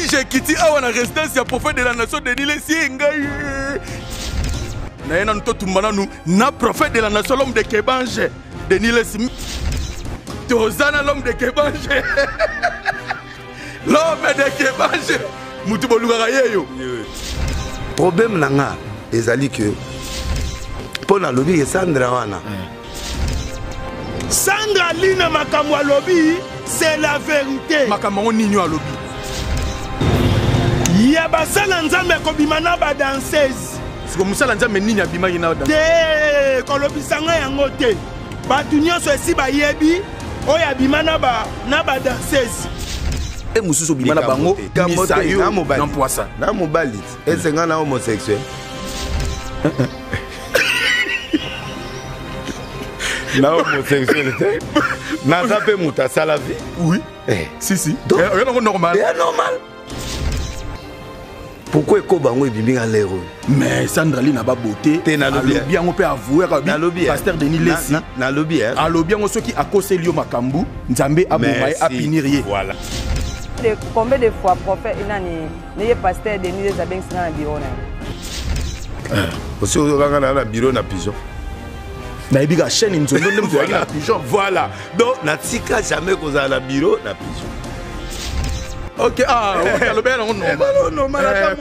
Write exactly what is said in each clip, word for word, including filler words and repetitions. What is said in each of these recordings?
j'ai quitté awa na résidence ya prophète de la nation Denis Lesi ngai. Na yena nto tumbana nu na prophète de la nation l'homme de Kebange Denis Lesi. Tozana l'homme de Kebange. L'homme de Kebange. Mutu bolungaka yeyo. Problème nanga ezali que pour na lobby Sandra wana. Sandra Lina makambo lobby, c'est la vérité. Makambo ninyo lobby. Ya basala nzambe ko bimana ba danseuse. Siko musala nzambe nini abima yina danseuse. Te ko lobi sanga yango te. Ba tunyoso esi ba yebi oya bimana ba na ba danseuse. Et mususu bimana bango misayo na mobali. N'impoisa. Na mobali. Et c'est ngana homosexuel. Na homosexualité. Na zape muta salavi. Oui. Eh. Si si. C'est normal. C'est normal. Pourquoi Kobango est bimbi à l'héros? Mais Sandra Lee n'a pas beauté. T'es na lobby. Bien on peut avouer que pasteur Denis Lesi. Na lobby. À lobby on ceux qui a causé Lio Makambu, Nzambe Aboumaye a pinirié. Voilà. Combien de fois prophète il y a pasteur Denis Lesi abeng sina na bureau na. Aussi au ganga na bureau na pigeon. Na ebiga chaîne nzondo ndem zo na pigeon. Voilà. Donc na tika jamais qu'on a la bureau na pigeon. Ok, ah, ok, le bien non non non malade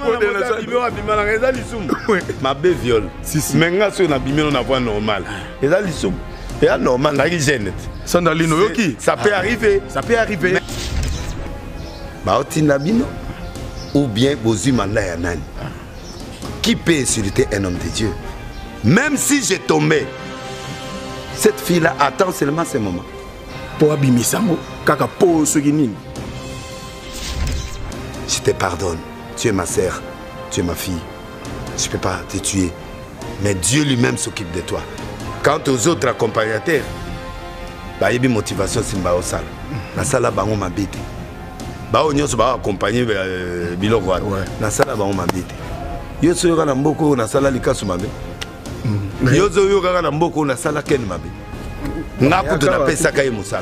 ma bé viol mais nga so na bimelo na voix normal et là lisum et là normal na gêne Sandalino yoki ça peut arriver ça peut arriver ba otina bino ou bien bozu manda ya nani qui peut insulter un homme de Dieu même si j'ai tombé cette fille là attend seulement ce moment pour abimisango kaka po soginini. Je te pardonne. Tu es ma sœur, tu es ma fille. Je ne peux pas te tuer. Mais Dieu lui-même s'occupe de toi. Quant aux autres accompagnateurs, bah, il y a une motivation si je suis na sala bango mabete. Ba onyo so ba accompagner biloko wa. Na sala bango mabete. Yo so yoka na mboko na sala likasu mabe. Yo so yoka na mboko na sala ken mabe. Ngaku to na pesa kai musala.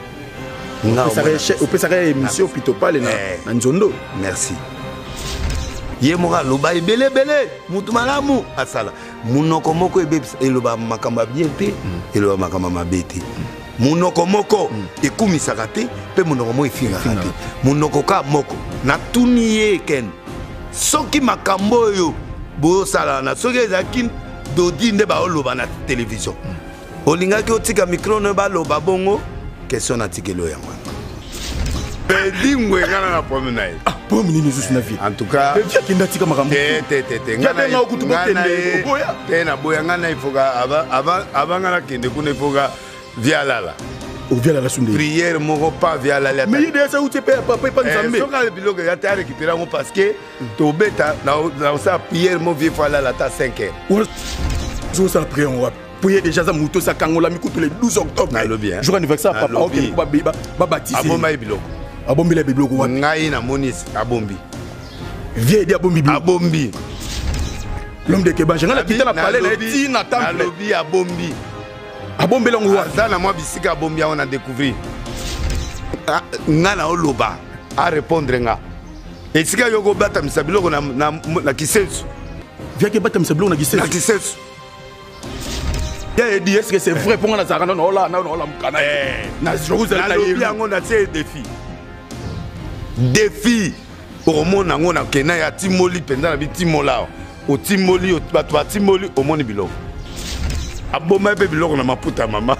Au pesa émission pitopale na nzondo. Merci. Ye moka loba ebele bele mutu malamu asala. Munoko moko ebe eloba makamba bien te eloba makamba mabete. Munoko moko ekumisaka te pe munoko mo efingaka te. Munoko ka moko na tuniye ken. Soki makambo yo bo sala na soki ezaki dodi nde ba oloba na télévision. Olingaki otika micro ne ba loba bongo. Question à Tikelo Yango. Bedingwe ngana na promenade. Ah, pomme ni nous na vie. En tout cas, viens kinda tika makambo. Té té té té. Ngana na okutu botende boya. Té na boya ngana ifoka ava ava ava ngana kende kuna ifoka via lala. Ou via lala sunde. Prière moko pas via lala. Mais il ça où tu peux papa pas nzambe. So ka biloko ya ta récupérer ngo parce que to beta na na sa prière mo vie fois lala ta cinq heures. Zo ça prière on va prier déjà ça muto sa kangola mikutu le douze octobre. Jour anniversaire papa OK ba ba baptiser. Aboma biloko. Abombi la biloko wa. Ngai na monis abombi. Vieux dia bombi biloko. Abombi. L'homme de Kebange ngana kita na palais na ti na temple. Alobi abombi. Abombi longo wa. Ça na moi bisika abombi on a découvert. Ngana oloba a répondre nga. Et sika yoko bata misabiloko na na na kisensu. Vieux ke bata misabiloko na kisensu. Na kisensu. Il dit est-ce que c'est vrai pour la Zarana non là non là mukana na Jérusalem na lobi yango na c'est défi défi pour mon nango na kena ya timoli penda na bitimola o timoli o bato timoli o moni biloko aboma pe biloko na maputa mama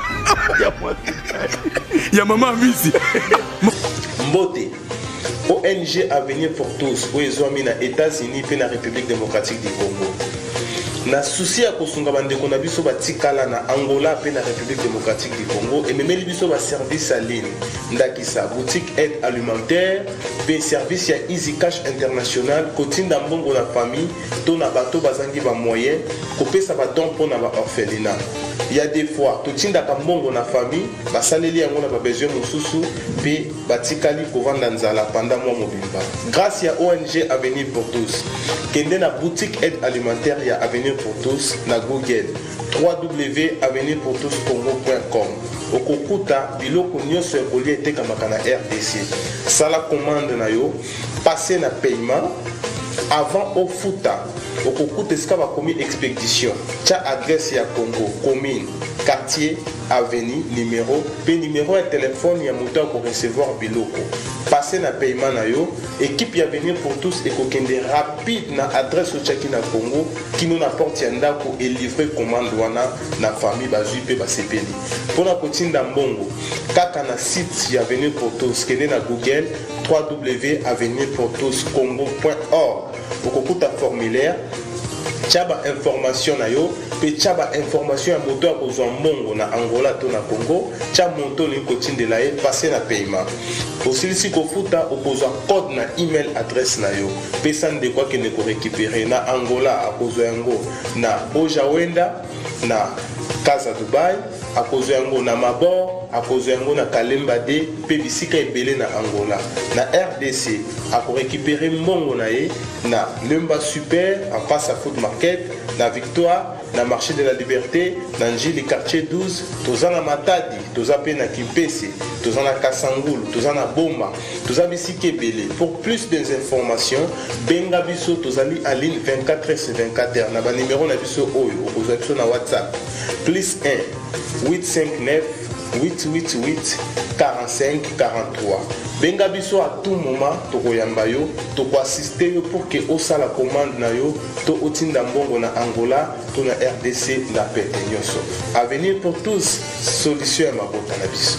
ya mama visi Mbote O N G Avenir pour tous pour les hommes na États-Unis et na République démocratique du Congo. Na souci à kosunga bande ko na biso batikala na Angola pe na République démocratique du Congo et memeli biso ba service à ligne ndakisa boutique aide alimentaire pe service ya Easy Cash International kotinda mbongo na famille to na bato bazangi ba moyen ko pesa ba don pour na ba orphelinat il y a des fois totindaka mbongo na famille basaleli yango na babesoin mosusu mpe batikali kovanda nzala pendant mois mobimba. Grâce ya O N G Avenir pour tous kende na boutique aide alimentaire ya Avenir pour tous na Google w w w point avenir pour tous congo point com okokuta biloko nyonso ekolia etekamaka na R D C. Sala commande na yo, passer na paiement avant au futa okokuta esika bakomi expédition tia adresse ya Congo commune quartier avenue numéro pe numéro ya téléphone ya moto ya ko recevoir biloko. Passer na paiement na yo, équipe ya Avenir pour tous ekokende rapide na adresse otiaki na Congo kino na porte ya ndako et livrer commande wana na famille bazui pe basepeli. Pona kotinda mbongo kaka na site ya Avenir pour tous kende na Google w w w point avenir pour tous congo point org okokuta formulaire tchaba information na yo pe tchaba information ya moto ya kozwa mbongo na Angola to na Congo tcha monto ni kotindela ye passer na paiement osilisi kofuta okozwa code na email adresse na yo pe sande kwa kene ko récupérer na Angola akozwa yango na Ojawenda na Casa Dubai akozwa yango na Mabor akozwa yango na Kalemba de pe bisika ebele na Angola na R D C ako récupérer mbongo na ye na Lemba Super en face à Food Market na Victoire na Marché de la Liberté na Njili quartier douze toza na Matadi toza pe na Kimpese toza na Kasangulu toza na Bomba toza bisika ebele. Pour plus d'informations benga biso tozali en ligne vingt-quatre heures sur vingt-quatre heures na ba numéro na biso oyo okozwa biso na WhatsApp plus un huit cinq neuf huit huit huit quarante-cinq quarante-trois. Benga biso à tout moment tokoyamba yo toko assister yo pour que osala commande na yo to otinda mbongo na Angola to na R D C na pete nyonso. Avenir pour tous, solution ya mabota na biso.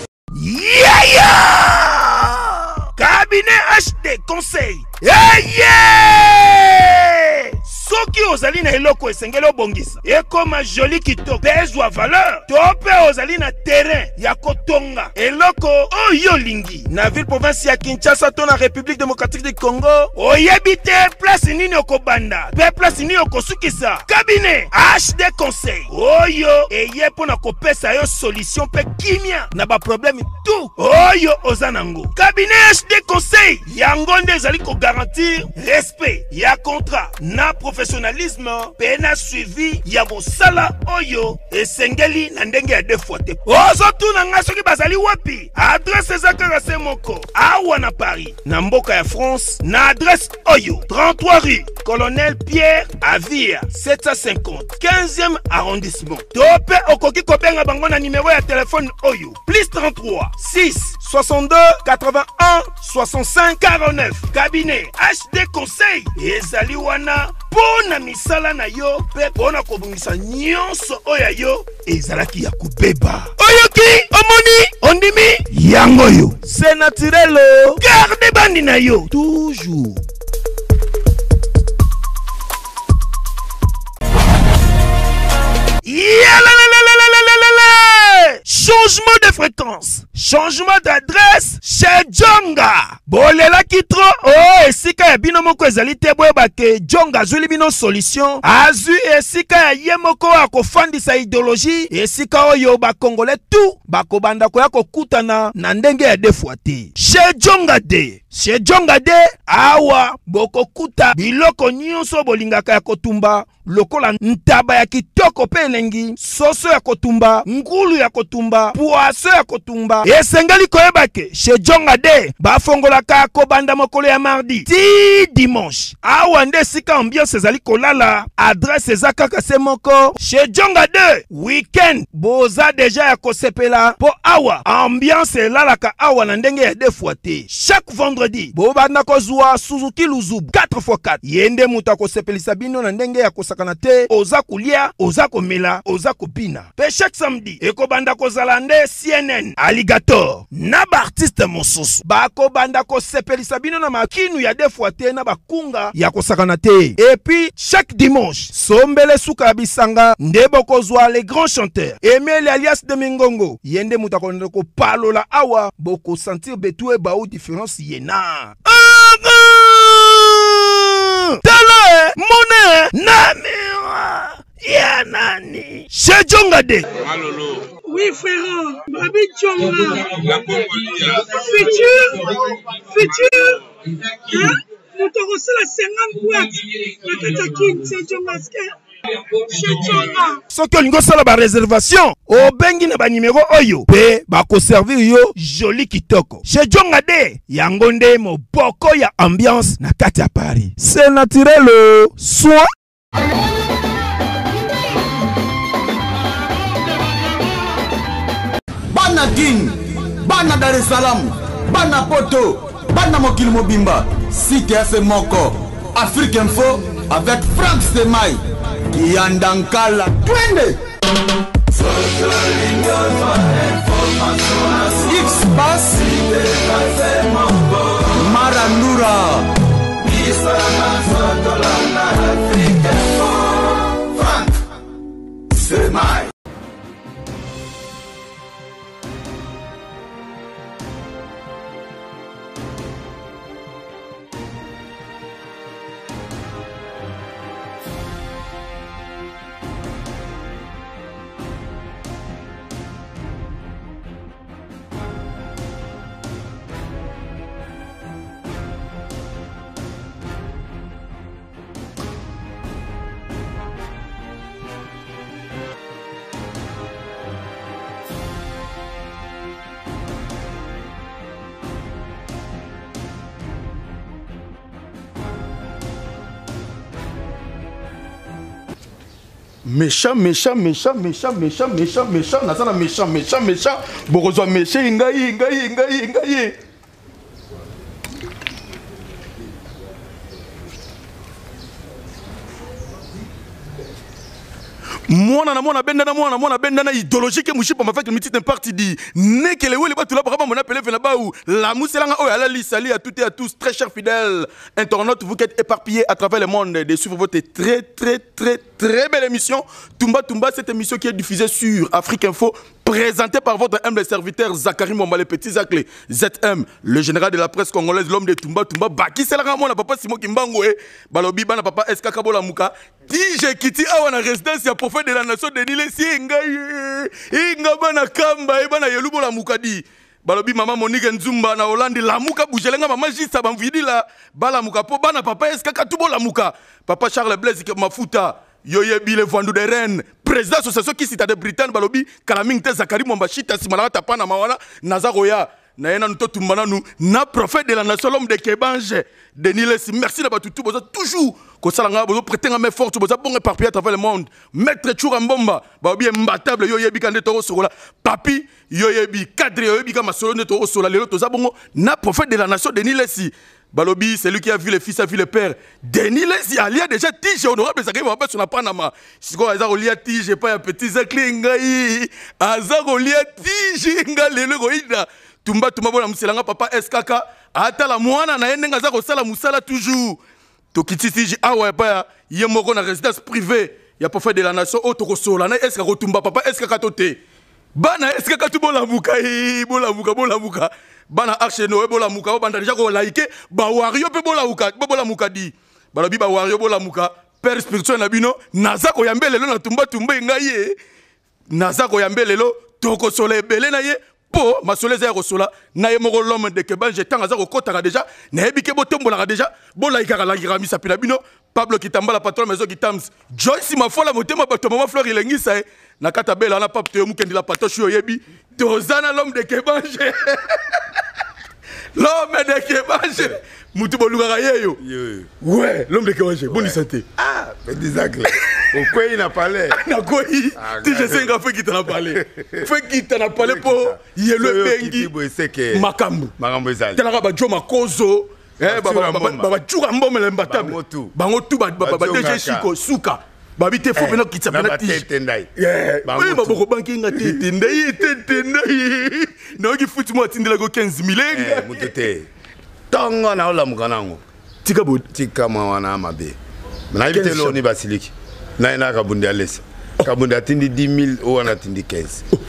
Yeah, yeah! Cabinet H D conseil. Yeah, yeah! Soki ozali na eloko esengeli obongisa ekoma joli kitoko bezwa valeur to pe ozali na terrain ya kotonga eloko oyo lingi na ville province ya Kinshasa to na République démocratique du Congo oyebi te place nini okobanda pe place nini okosukisa. Cabinet H D conseil oyo eye pona kopesa yo solution pe kimia na ba problème tout oyo ozanango. Cabinet H D conseil yango nde ezali ko garantir respect ya contrat na professionnalisme pena suivi ya mosala oyo esengeli na ndenge ya deux fois te. Ozo tuna nga soki bazali wapi adresse ezakaka se moko awa na Paris na mboka ya France na adresse oyo trente-trois rue Colonel Pierre Avia sept cent cinquante quinzième arrondissement. Tope okoki kobenga bango na numéro ya téléphone oyo plus trente-trois six soixante-deux quatre-vingt-un soixante-cinq quarante-neuf. Cabinet H D conseil ezali wana pona misala na yo pe pona kobungisa nyonso oya yo ezalaki ya kubeba. Oyoki omoni ondimi yango yo c'est naturel. Garde bandi na yo toujours. Changement de fréquence, changement d'adresse chez Djonga. Bolela kitro oh esika ya bino moko ezali te boyeba ke Djonga azuli bino solution azu esika ya ye moko akofandisa idéologie esika oyo bakongole tout bakobanda koya kokutana na ndenge ya deux fois te. Chez Djonga de chez Djonga de awa bokokuta biloko nyonso bolingaka ya kotumba lokola ntaba ya kitoko pe elengi soso ya kotumba ngulu ya kotumba poaso ya kotumba esengeli koyeba ke chez Djonga de bafongolaka kobanda mokolo ya mardi ti dimanche awa nde sika ambiance ezali kolala adresse eza kaka se moko. Chez Djonga de weekend boza deja ya kosepela po awa ambiance elalaka awa na ndenge ya deux fois te. Chaque vendredi bobanda kozwa Suzuki Luzubu quatre fois quatre yende muta kosepelisa bino na ndenge ya kosakana te oza kulia oza komela oza kopina pe. Chaque samedi ekobanda kozala nde C N N Alligator na ba artiste mosusu bakobanda kosepelisa bino na makinu ya deux fois te na bakunga ya kosakana te. Et puis chaque dimanche sombele suka bisanga nde bokozwa les grands chanteurs Emile alias de Mingongo yende muta konde ko palola awa boko sentir betou e ba ou différence yena. Tala monnaie na mira ya nani chez Djonga de. Malolo. Oui frère, Babi Djonga. La Congolia. Futur, futur. Hein? Nous t'avons reçu la cinquante boîtes. La Katakin, c'est Djonga. Chez Djonga. Soki olingo sala ba réservation, obengi na ba numéro oyo pe ba ko servir yo joli kitoko. Chez Djonga de yango nde moboko ya ambiance na kati ya Paris. C'est naturel soin. Bana King, Bana Dar es Salaam, Bana Poto, Bana Mokili Mobimba, Cité Moko, Afrique Info avec Franck Semaï, Yandankala, Twende. X-Bass, Marandura, Franck Semaï. Méchant, méchant, méchant, méchant, méchant, méchant, méchant, nazana méchant, méchant, méchant, borozwa méchant, ingaï, ingaï, ingaï, ingaï. Mwana na mwana benda na mwana mwana benda na idéologie que mouchi pour ma fait que petite partie dit ne que les wele ba tout là vraiment mon appelé fait là-bas où la mousselanga oh ala li sali à toutes et à tous très chers fidèles internautes vous qui êtes éparpillés à travers le monde de suivre votre très très très très belle émission Tumba Tumba, cette émission qui est diffusée sur Afrique Info, présentée par votre humble serviteur Zachary Momba le petit Zaclé Z M, le général de la presse congolaise, l'homme de Tumba Tumba Baki c'est la mona papa Simon Kimbango e balobi bana papa S K Kabola Muka Tige kiti awa na résidence ya prophète de la nation Denis Lesi ngai inga bana kamba e bana yelubo la mukadi balobi mama Monique Nzumba na Hollande la muka bujelenga mama jisa bamvidi la bala muka po bana papa S K Katubo la muka papa Charles Blaise ke mafuta yoyebi le vendu de reine président association qui cita de Britannique balobi kalaming te Zakari Momba chita simala tapana mawana nazaroya na yena nuto tumbana nu na prophète de la nation l'homme de Kebange Denis Lesi merci na batutu boza toujours ko salanga bozo prêter mes forces boza bon éparpillé à travers le monde maître Choura Mbomba balobi imbatable yoyebi kande to sokola papi yoyebi cadre yoyebi ka masolo ne to sola lelo to zabongo na prophète de la nation Denis Lesi balobi c'est lui qui a vu le fils a vu le père Denis Lesi alia déjà tige honorable Zakari Momba sur la Panama siko azako lia tige pas un petit Zakli ngai azako lia tige ngalelo goida Tumba Tumba bona muselanga papa S K K ata la mwana na yende ngaza ko sala musala toujours to kititi awa pa ye moko na résidence privée ya prophète de la nation auto ko sola na S K ko Tumba papa S K K tote bana S K K tu bola muka i bola muka bola muka bana arche no bola muka banda déjà ko laike ba wario pe bola muka bola muka di balobi ba wario bola muka père spirituel na bino naza ko yambelelo na Tumba Tumba ngaye naza ko yambelelo to ko sola ebele na ye po masoleza ya kosola na ye moko l'homme de Kebange tanga za ko kotaka déjà na ebike botombola déjà bola ikaka la giramisa pina bino Pablo Kitambala patron maison Kitams Joyce Mafola motema bato mama fleur ilengisa e na kata bela na pape te mukendi la patoche yebi tozana l'homme de Kebange l'homme de Kebange mutu bolunga yeyo ouais l'homme de Kebange bonne santé ah petit Zaclé au quoi il n'a parlé na quoi tu je sais nga fait qui t'en a parlé fait qui t'en a parlé pour yelo bengi makambu makambu ezali tala ba jo makozo eh baba baba chuka mbomele mbatable bango tu ba ba deje chiko suka babi te fo beno kitsa bena ti eh oui baba ko banki nga te tendai te tendai no ki futi mo tindela go quinze mille eh mutete tongo na ola mukanango tika bod tika mwana mabe na ibite lo ni basiliki na ina kabundi alesa kabundi atindi dix mille ou on atindi quinze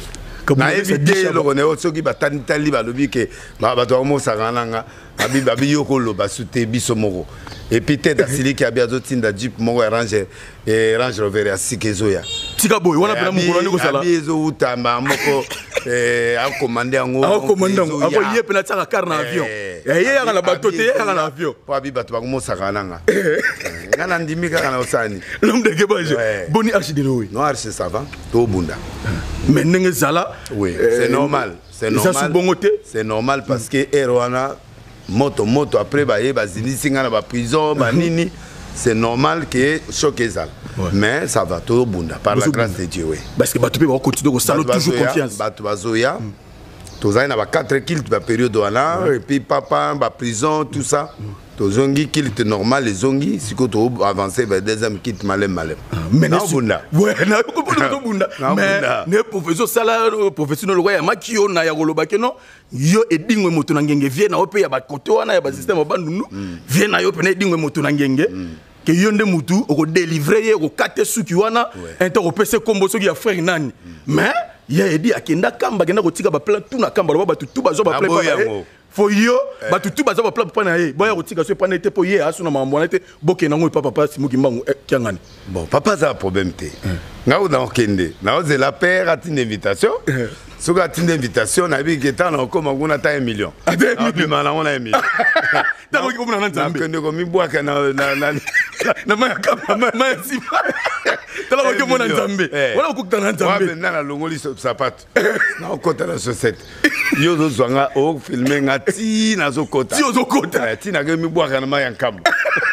na éviter le connaît ceux qui battent tali balobi que ba ba to mo sarananga abi ba bi yoko lo ba souté biso moko et puis tête asili qui a bien d'autres tinda jeep moko range et range rover ya sikezoya tika boy wana pena mukolo ndiko sala abi ezo utamba moko eh a commander ngo a commander ngo abo ye pena tsaka car na avion ye ya kana bato te ya kana avion po abi bato ba mo sarananga ngana ndimi ka kana osani l'homme de Kebange boni archidelo oui non archi ça va to bunda mais ndenge zala oui c'est normal c'est normal c'est normal parce que Erwana moto moto après ba ye bazini singa na ba prison ba nini c'est normal que choc ezal mais ça va tout bunda par la grâce de Dieu oui parce que batu pe ba continuer ko salo toujours confiance batu bazoya tozai na ba quatre kills ba période wana et puis papa ba prison tout ça tozongi kilt normal les zongi siko to avancer vers deuxième kit malem malem mais na bunda ouais na ko to bunda mais ne professeur sala professionnel ko ya makio na ya koloba ke non yo edingwe moto na ngenge vie na ope ya ba koto wana ya ba système bandunu vie na yo pe na edingwe moto na ngenge que yo nde mutu oko délivrer ye ko kate suki wana ento ko pese kombo soki ya frère nani mais ya edi akenda kamba kenda ko tika ba plan tout na kamba ba batu tout bazo ba plan pa fo yo batu tout bazo ba plan pa na ye boya ko tika so pa na ete po ye asu na mambo na ete boke na ngoi papa papa simuki mbangu kiangani bon papa ça problème te ngao na okende na oze la père a une invitation soka une invitation na bi que tant encore ngona ta un million abi mala on a un million ta ko ko na nzambe kende ko mi boaka na na na ma kama ma si tala ko mo na nzambe wala ko kutana nzambe wa na longoli sapato na okota na société yo zo zwanga o filmer ngati na zo kota ti zo kota ti na ke mi boaka na ma yankamba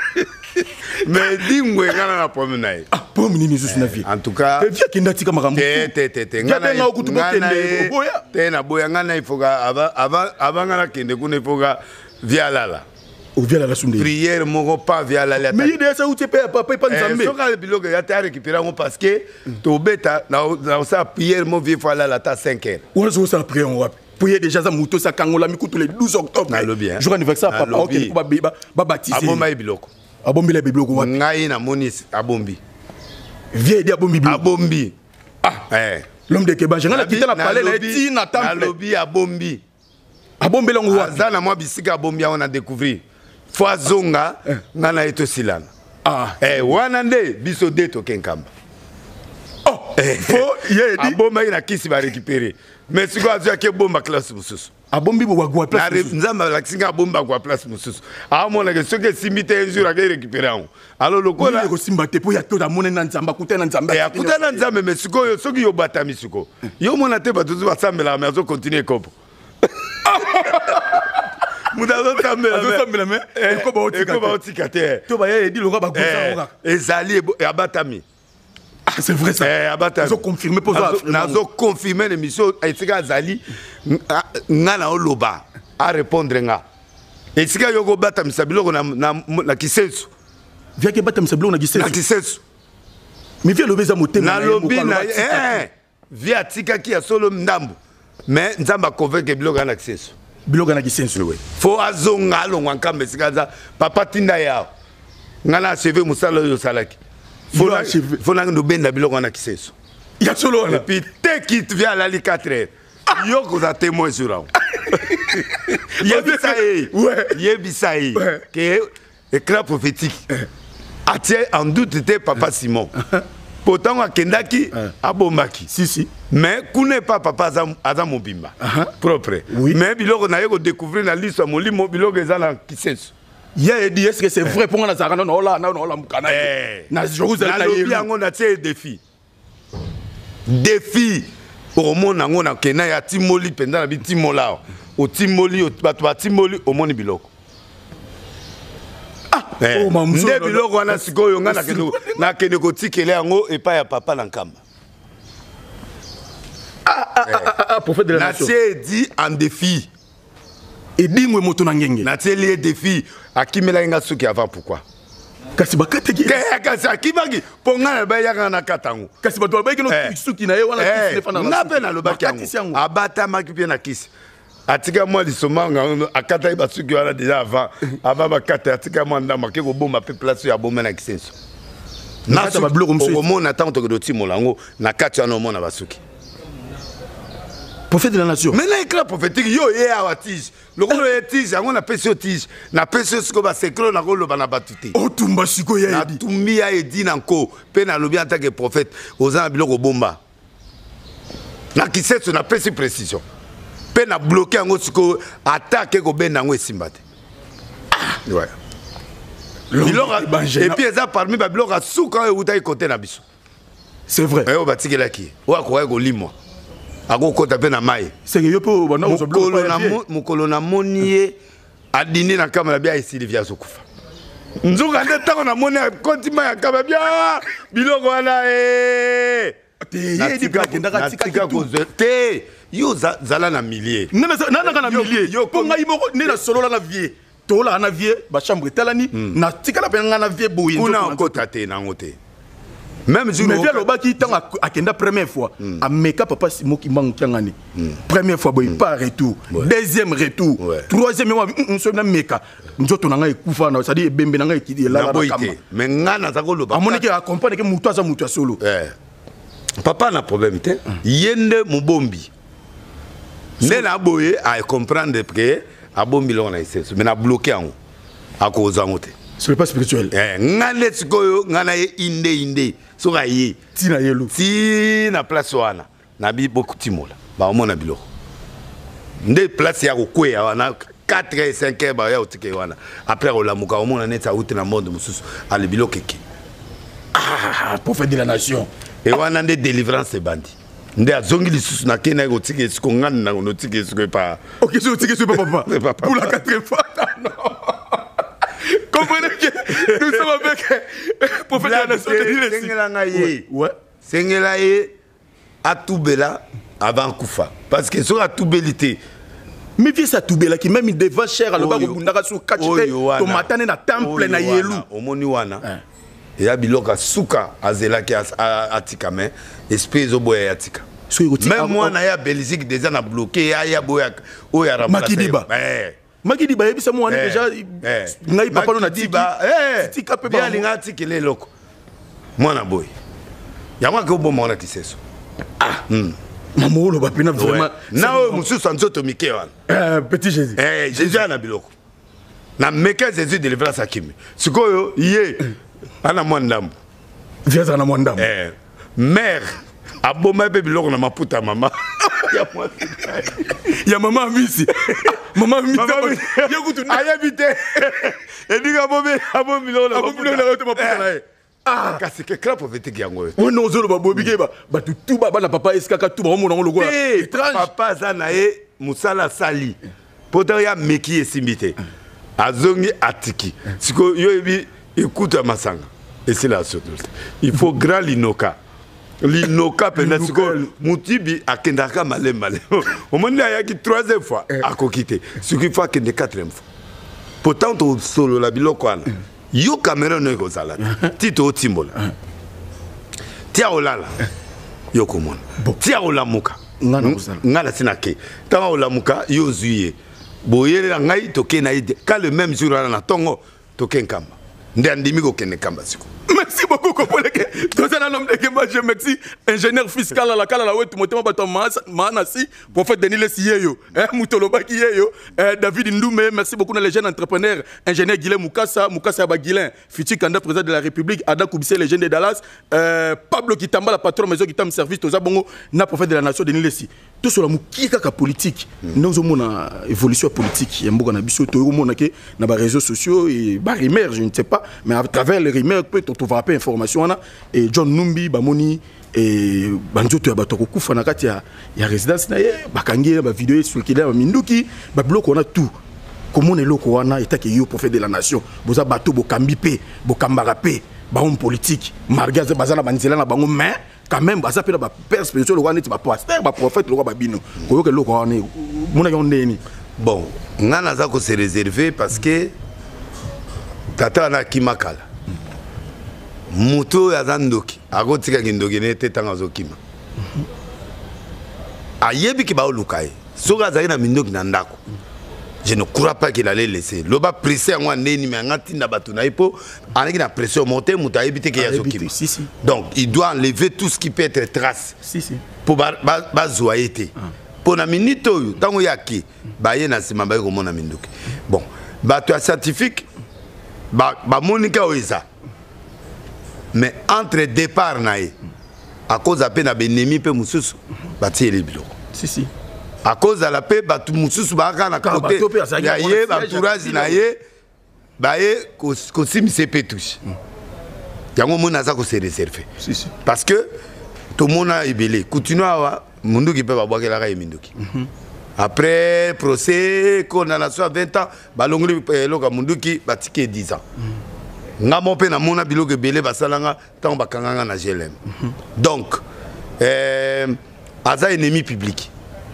mais dingwe ngana na problème na ah pour mini juste na vie en tout cas vie qui ndatika makambo te te te te ngana na okutu bokende boya te na boya ngana ifoka ava ava ava ngana kende kuna ifoka via lala ou via la sunde prière moko pas via lala mais il ça ou te paye papa pas nzambe soka biloko ya te récupérer ngo parce que to beta na na ça prière mo vie fois lala ta cinq heures ou ça ça prière on va prier déjà ça muto ça kangola mikutu le douze octobre jour anniversaire papa OK ba ba baptiser aboma biloko abombi la bibloko wapi ngai na monis abombi vie dia abombi abombi ah eh l'homme de Kebange ngana kita na parler na ti na temple na lobby abombi abombi la ngwa za na mwa bisika abombi on a découvrir fois zonga ngana eto silana ah eh wana nde biso de to kenkamba oh fo ye di abomba ina kisi ba récupérer mais siko azu ke bomba classe mususu abombi bo wa place nzamba la kinga bomba kwa place mususu a mona ke soke simite un jour a récupérer on alors le kola ko simba te po ya to da mona na nzamba kutana nzamba ya kutana nzamba mais siko yo soki yo batami siko yo mona te batuzu basambela mais zo continuer kopo mudazo tambela azo tambela mais ko ba otika ko ba otika te to ba ye di lo ba goza oka ezali ya batami c'est vrai ça eh abata ils ont confirmé pour ça nazo confirmer l'émission etika azali ngana oloba a répondre nga etika yoko bata misabilo na na kisensu via ke bata misabilo na kisensu na kisensu mais via lobeza motema na lobi na eh via tika ki ya solo ndambu mais nzamba convaincre biloko na kisensu biloko na kisensu oui fo azonga longa nkambe sikaza papa tinda yao ngana cheve musalo yo salaki faut que nous benda biloko na kiseso ya solo et puis te quitte via la li quatre heures yo ko za témoin sur là ye bisaï ouais ye bisaï que éclat prophétique atie en doute te papa Simon pourtant akendaki abombaki si si mais kune pas papa azam azam mobimba propre mais biloko na yo découvrir na liste molimo biloko za na kiseso ya dit est-ce que c'est vrai pour on a ça non non là non non là mukana na Jérusalem na yebi yango na tie défi défi au monde ngo na kena ya timoli pendant la bi timola o timoli o bato ba timoli o moni biloko ah oh mamuso nde biloko wana sikoyo nga na keno na kene ko tikele yango e pa ya papa na nkamba ah ah ah prophète de la nation na tie dit en défi edingwe moto na ngenge na tie lié défi akimela nga suki avant pourquoi kasi bakate ki kasi akimaki ponga na ba yaka na katango kasi bato ba kino suki na ye wana kisi fana na pe na lobaki yango abata maki pe na kisi atika moi lisoma nga akata ba suki wana déjà avant avant ba kata atika moi ndama ke ko bomba pe place ya bomba na kisenso na ba bloko mso ko mona tant que do timolango na kati wana mona basuki prophète de la nation. Maintenant, éclat prophétique, yo, yé à tige. Le rôle de tige, on a pêché au tige. Na pêché ce qu'on va s'éclore, na rôle de banabatuté. Oh, Tumba Siko ya dit. Tumbi a dit nanko, peine à l'objet en tant que prophète, aux ans à bomba. Na qui sait, on a pêché précision. Peine à bloquer en haut, attaquer au ben nango et simbate. Ouais. Et puis, ça parmi les blocs à sous quand vous avez côté n'abisso. C'est vrai. Et on va tirer là qui. On va courir au limo. À quoi côté peine à maille. C'est que yo peux on a mon colonna monier a dîner dans caméra bien ici les vieux Zokufa. Nous regardons tant on a monnaie continue à caméra bien. Biloko wana eh. Te dit que ndaka tika ko te yo zala na millier. Non non na millier. Yo ko ngai moko ne la solo la vie. To la na vie ba chambre talani na tika la penga na vie boye. Kuna encore tate na ngote. Même si mais viens là-bas qui tant à kenda première fois à meka papa simo qui manque ngani première fois boy pas retour deuxième retour troisième moi nous na meka njoto nanga ekufa na ça dit bembe nanga ki là là mais ngana za ko loba amone ki accompagner que muto za muto solo eh papa na problème te yende mubombi ne na boye à comprendre que a bombi lo na ise mais na bloquer en à cause ngote c'est pas spirituel eh ngane tsikoyo ngana ye inde inde soka ye tina yelo ti na place wana na bi beaucoup timola ba omona biloko nde place ya kokweya wana quatre et cinq heures ba ya otike wana après o lamuka omona neta outi na monde mususu ale biloko ke ah prophète de la nation et wana nde délivrance e bandi nde azongi lisusu na kena ko tike siko ngani na no tike siko pa OK so tike siko papa pour la quatrième fois non. Comprenez que nous sommes avec le prophète de la nation de l'Église. Ouais. Sengelaye a Toubela avant Koufa. Parce que sur la Toubelité. Mais viens ça Toubela qui même devant cher à le bas bundaka sur kachite to matane na temple na yelu. Omoni wana. Et ya biloka suka azela ki atika mais espèce oboya atika. Même moi na ya Belgique déjà na bloqué ya ya boya o ya remplacer. Makidiba. Eh. Makidi ba yebisa mo wana déjà ngai papa no na diba eh tika pe ba linga tikele loko mwana boy yamwa ke obo mona kiseso ah hmm mamolo ba pina vraiment na o musu sanzoto mike wana eh petit Jésus eh Jésus ana biloko na meka Jésus délivrance akimi sikoyo ye ana mwandambo viens ana mwandambo eh mère aboma pe biloko na maputa mama ya mwa ya mama misi mama misi ya kutu ayabite edika bobe abo biloko na maputa na maputa na ah kasi ke crapo vetiki yango on no zolo ba bobi ke ba ba tutu ba na papa eskaka tu ba mo na logo étrange papa zana e musala sali poto ya meki esimbite azongi atiki siko yo ebi ekuta masanga et c'est la chose il faut grand linoka l'inoka pena siko mutibi akendaka malem malem au monde ya ki troisième fois akokite ce qu'il faut que de quatrième fois pourtant to solo la biloko ana yo caméra no ko sala tito timbola tia olala yo komona tia olamuka ngala sinake tanga olamuka yo zuye boyele ngai tokena ide ka le même jour na tongo tokenkamba nde andimi ko kene kamba siko. Merci beaucoup comprenez que tous un homme de Kemba je merci ingénieur fiscal à la kala la wetu motema bato manasi prophète Denis Lesieyo hein mutoloba ki yeyo David Ndoumé merci beaucoup les jeunes entrepreneurs ingénieur Guilain Mukasa Mukasa ba Guilain futur candidat président de la République Ada Koubissé les jeunes de Dallas Pablo Kitamba la patron maison Kitam service tous abongo na prophète de la nation Denis Lessi tout sur la mukika ka politique nous omona évolution politique ya mboka na biso to omona ke na ba réseaux sociaux et ba rumeur je ne sais pas mais à travers les rumeurs peut on trouver peu information là et John Numbi bamoni et banjoto ya bato kokufa na kati ya ya résidence na ye bakangi ba vidéo sur kile ba minduki ba bloco on a tout comment on est loko wana eta ke yo prophète de la nation boza bato bo kambi pe bo kambara pe ba homme politique margaze bazana banzela na bango mais quand même baza pe ba père spirituel lo wana ti ba pasteur ba prophète lo ba bino ko yo ke loko wana mona yo ndeni bon ngana za ko se réserver parce que tata na kimakala muto ya zandoki agotika kindoki ne tetanga zokima ayebi ki ba olukai soka za ina mindoki na ndako je ne crois pas qu'il allait laisser loba pressé en ndeni mais ngati na bato na ipo anaki na pression monter muta ebite ki ya zokima si si donc il doit enlever tout ce qui peut être trace si si pour ba ba zoyete pour na minute oyo tango yaki baye na sima baye ko mona minduki bon bato ya scientifique ba ba monika oiza mais entre départ nae à cause à peine à benemi pe mususu batie les biloko si si à cause à la paix batu mususu ba kana côté ya ye ba tourage na ye baye ko ko simse petouche yango mona za ko se réserver si si parce que tout le monde a ébélé continue à munduki pe ba bwakela ka minduki après procès condamnation à vingt ans balongoli loka munduki batike dix ans nga mon pe na mona biloko belé basalanga tant bakanganga na G L M donc euh aza ennemi public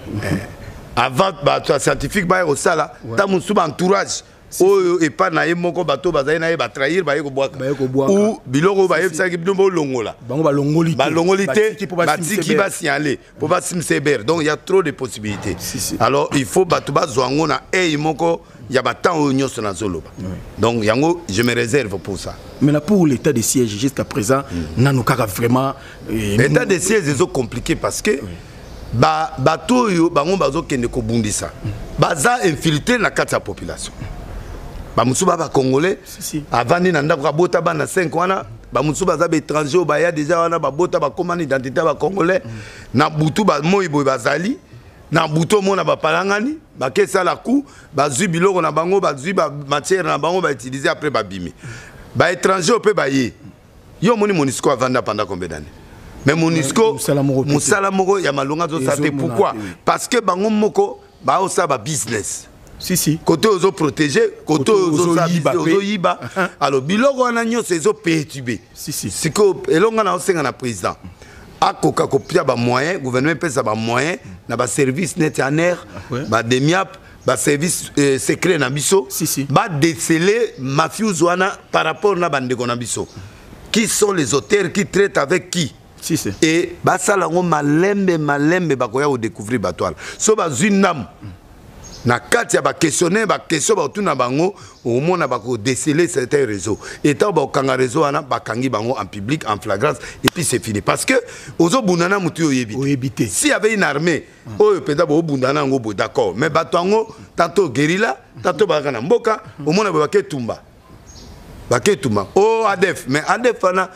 avant ba scientifique ba au sala ta musu entourage oyo et pas na ye moko bato bazai na ye ba trahir ba ye ko bwaka ou biloko ba ye saki bidombo longola bango ba longoli ba longoli te batiki ba signaler pour ba simseber donc il y a trop de possibilités si, si. Alors il faut bato ba zwango na e moko ya ba temps nyonso na zoloba donc yango je me réserve pour ça. Mais pour l'état de siège jusqu'à présent mm. nanokaka vraiment euh, l'état de siège est compliqué parce que oui. ba bato yo bango bazo kende ko bundisa mm. baza infiltré na kati ya population ba musuba ba congolais si, si. Avant ni nanda ko bota ba na cinq wana ba musuba za ba étranger ba ya déjà wana ba bota ba comment identité ba congolais mm. na butu ba moyibo bazali na buto mona ba palangani ba kesa la coup ba zu biloko na bango ba zu ba matière na bango ba utiliser après ba bimi ba étranger pe ba ye yo moni Monisco avanda pendant combien d'années mais Monisco musala moko ya malonga zo ça pourquoi parce que bango moko ba o ça ba business. Si si côté aux autres protégés côté aux autres yiba alors biloko na nyo ces autres perturbés si si c'est que elonga na osenga na président akoka ko pia ba moyen gouvernement pesa ba moyen na ba service net en air ba demiap ba service euh, secret na biso si, si. Ba déceler mafieux wana par rapport na bande na biso qui sont les auteurs qui traitent avec qui si si et ba sala ngo malembe malembe ba ko ya découvrir ba toile so ba zunam na kati ya ba questionner ba question ba tuna bango au mona ba ko déceler certains réseaux et tant ba kanga réseau ana ba kangi bango en public en flagrance et puis c'est fini parce que ozo bunana mutu oyebité si y avait une armée oyo penda bo bundana ngo bo d'accord mais ba tango tantôt guérilla tantôt ba kana mboka au mona ba ke tumba ba ke tumba oh adef mais adef ana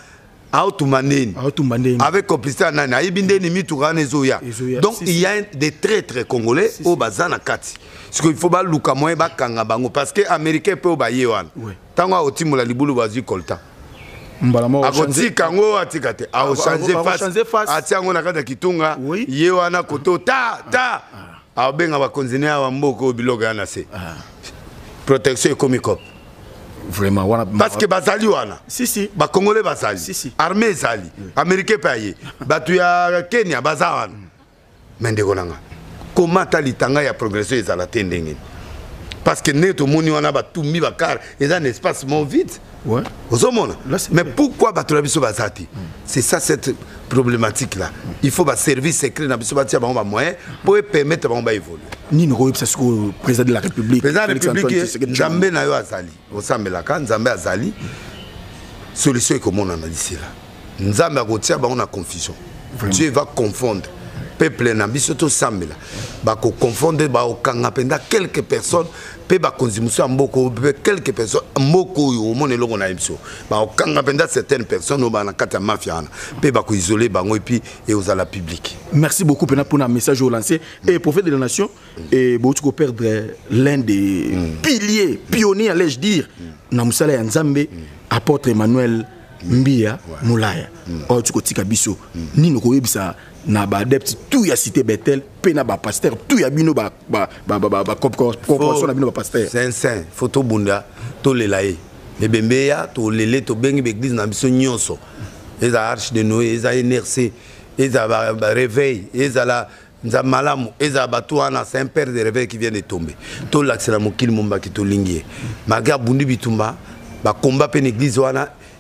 avec complicité nani ayibinde ni mitukana ezoya donc si, il y a des traîtres congolais si, au bazana kati parce qu'il faut ba luka moyen ba kanga bango parce que américain peut ba yewan tango otimola libulu bazi kolta mbalamo akoti kango atikate a changer face atiango na kata kitunga yewana koto ta ta a benga ba konzine wa mboko biloko yana se protection économique. Vraiment, wana, parce que bazali wana si si ba congolais bazali si, si. Armée zali oui. Américain paye batu ya Kenya bazawana mende konanga comment talitanga ya progression ezala tendenge parce que neto moni wana batumbi bakar et un espace mon vide ouais ozomona mais pourquoi batu la biso bazati mm. C'est ça cette problématique là mm. Il faut ba service secret na biso batia ba moyen pour permettre ba évoluer ni no parce que président de la République président de la République Nzambe na yo azali osambela kan Nzambe azali solution est comme on a dit là Nzambe akotia ba on a confusion Dieu va confondre peuple na biso to sambela ba ko confondre ba okanga penda quelques personnes pe ba konzimuso mboko quelques personnes mboko yo mone longo na biso ba okanga penda certaines personnes au ba na kata mafia na pe ba ko isoler bango et puis et aux ala public. Merci beaucoup pour un message au lancé et prophète de la nation et beaucoup ko perdre l'un des mm. piliers pionniers allais-je dire mm. na musala ya Nzambe mm. apôtre Emmanuel Mbia ouais. Moulaya mm. o tuko tika biso mm. nino ko yebisa na ba adepte tout ya cité Bethel pe na ba pasteur tout ya bino ba ba ba ba ba corporation na bino ba pasteur saint saint photo bunda to lelaye le bembeya to lele to bengi l'église na biso nyonso eza arche de Noé eza N R C eza ba réveil eza la nzamalamu eza batu wana c'est un père de réveil qui vient de tomber to l'accès la mokili momba ki to lingie maga bundi bitumba ba combat pe l'église wana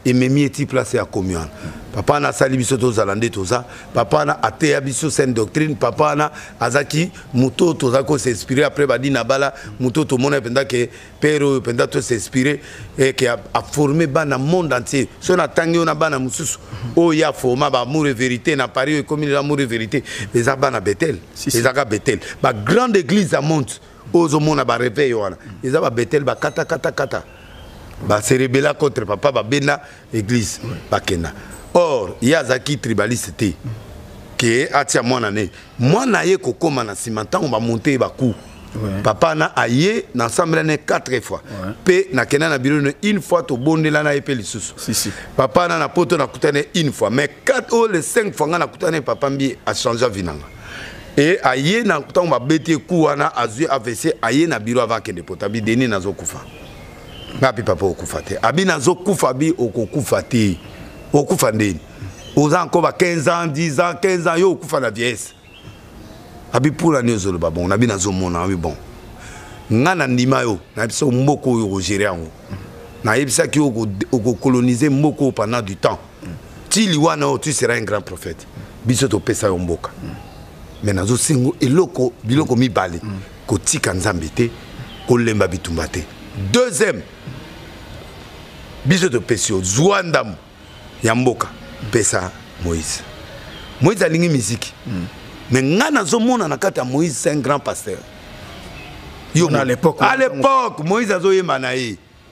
ememi eti place ya communion. Papa na sali biso tozala nde toza, papa na ateya biso sainte doctrine, papa na azaki muto toza ko s'inspirer après badi na bala muto to mona penda ke pero penda to s'inspirer et que a, a formé bana monde entier. So na tangi na bana mususu o ya forma ba amour et vérité na Paris comme l'amour et vérité les abana Bethel, les aga Bethel. Ba grande église à monte ozo mona ba réveil wana. Les aba Bethel ba kata kata kata. Ba se rebella contre papa ba bena église ba kena. Or, il y a Zaki tribaliste qui est à mon année. Moi, je suis comme un cimentant, on va monter un coup. Papa na aye ensemble quatre fois. Pe na kena na bureau une fois to bonde la na epé lisusu. Si si. Papa na na poto na kutane une fois, mais quatre ou les cinq fois na kutane papa mbi a changé vinanga. Et aye na kutana ba beti ku wana azui A V C aye na bureau avant que de potabi deni na zo kufa. Ngapi papa okufa te. Abi na zo kufa bi okufa te. Okufa ndeni. Oza encore quinze ans, dix ans, quinze ans yo okufa na vieillesse. Abi pour la nezo le babon, nabi na zo mona abi bon. Ngana ndima yo, na biso mboko yo gérer ango. Na yebisa ki oko coloniser mboko pendant du temps. Ti liwana tu seras un grand prophète. Biso to pesa yo mboka. Mais nazo singo eloko biloko mibale ko tika nzambe te, ko lemba bitumba te. Deuxième, biso to pesio Zouandam Yamboka pesa Moïse. Moïse a lingi musique. Mais ngana zomona na kata Moïse c'est un grand pasteur. Yo à l'époque. À l'époque Moïse a zoye manaï.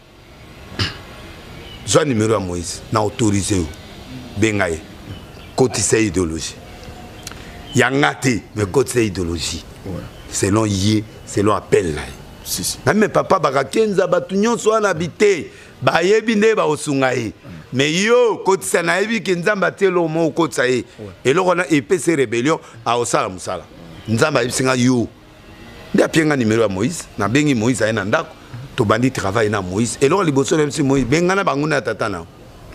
Soit numéro à Moïse na autorisé bengaye. Côté c'est idéologie. Yangate mais côté c'est idéologie. Selon yé, selon appel là. Si si. Même papa bakakenza batunyon so na habité. Ba yebi nde ba osungaye. Mais yo, quand ça n'a pas que Nzamba telo mo ko tsaye. Et là on a épée ces rébellions à osala musala. Nzamba ibsinga yo. Nda pienga numéro à Moïse, na bengi Moïse a ndako, to bandi travail na Moïse. Et là liboso même si Moïse benga na bango na tata na.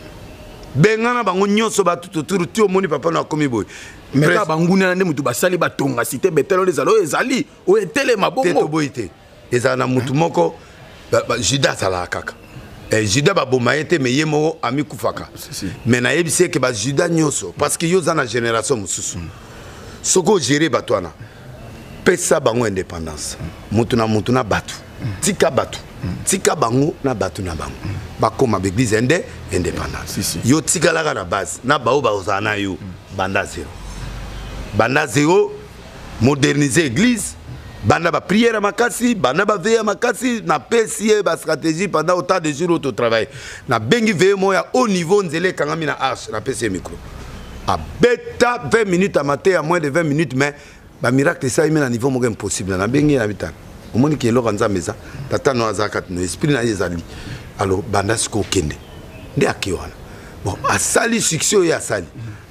Benga na bango nyonso ba tout autour tu omoni papa na komi boy. Mais ka bango na nde mutu basali batonga cité betelo les alo ezali o etele mabongo. Teto boité. Ezana mutu moko Judas ala kaka. Et Judas ba bomaete mais yemo ami kufaka. Mais na yebise ke ba Judas nyoso parce que yo za na génération mususu. Soko gérer batwana. Pesa bango indépendance. Mutu na mutu na batu. Tika batu. Tika bango na batu na bango. Bakoma l'église inde indépendance. Yo tika la na base na bao ba ozana yo banda zéro. Banda zéro moderniser église. Banda ba prière makasi, banda ba veille makasi, na pesier ba stratégie pendant autant de jours au travail. Na bengi veille moya au niveau nzele kangami na arche, na pesier micro. A beta vingt minutes à matin à moins de vingt minutes mais ba miracle ça il met à niveau mo impossible na bengi na bitana. Au moins ki lo kanza meza, tata no azakat no esprit na yezali. Alors banda sko kende. Ndi akiwana. Bon, a sali succès ya sali.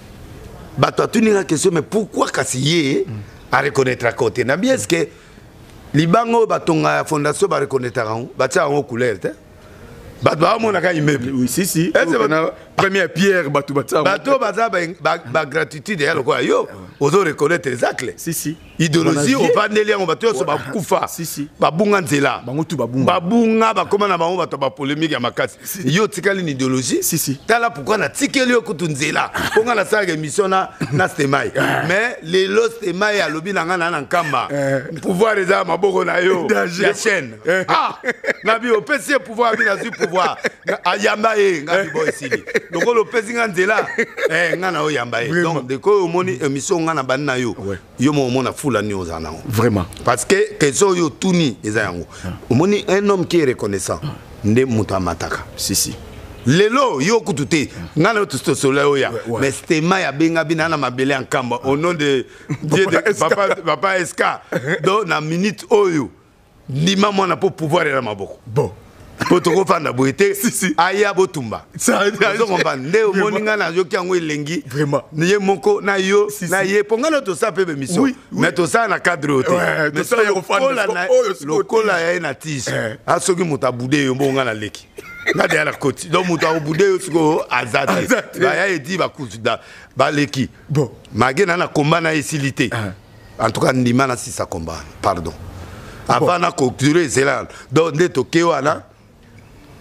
Ba toi tu ni la question mais pourquoi kasiye à reconnaître à côté. Na bien est-ce que Libango batonga fondation ba reconnaître en batia en couleur te. Ba ba mon aka immeuble. Oui si si. Première pierre batu batia. Bato baza ba gratitude ya quoi yo. Ozo reconnaître les actes. Si si. Idéologie au vandeli on bato so ba kufa. Si si. Ba bunga nzela. Bango tu ba bunga. Ba bunga ba koma na bango bato ba polémique ya makasi. Yo tikali ni idéologie. Si si. Tala pourquoi na tikeli yo kutunzela. Ponga la saga émission na na stemai. Mais les los stemai à lobi na ngana na nkamba. Pouvoir les armes maboko na yo. La chaîne. Ah. Na bi au P C pouvoir bi na su pouvoir. Ayamba e ngabi boy sili. Donc le P C nzela. Eh ngana o yamba e. Donc de ko moni émission ngana banna yo. Yo mo mona fula ni ozana. Vraiment. Parce que kezo yo tuni ezayango. Omoni un homme qui est reconnaissant. Nde muta mataka. Si si. Lelo yo kutute ngana to solo ya mais stema ya benga bina na mabele en kamba au nom de Dieu de papa papa Eska donc na minute oyo ndima mona pour pouvoir na maboko bon potoko fanda boité aya botumba ça zo comprendre nde moninga na yo kiango elengi vraiment niye moko na yo na ye pongana to sa pe mission mais to sa na cadre oté mais ça yo fanda le kola ya na tige asoki mutabude yo mbonga na leki na de la côte donc muta obude yo siko azate ba ya edi ba kuzuda ba leki bon magena na combat na esilité en tout cas ndima na si ça combat pardon avant na conclure cela donc nde to kewana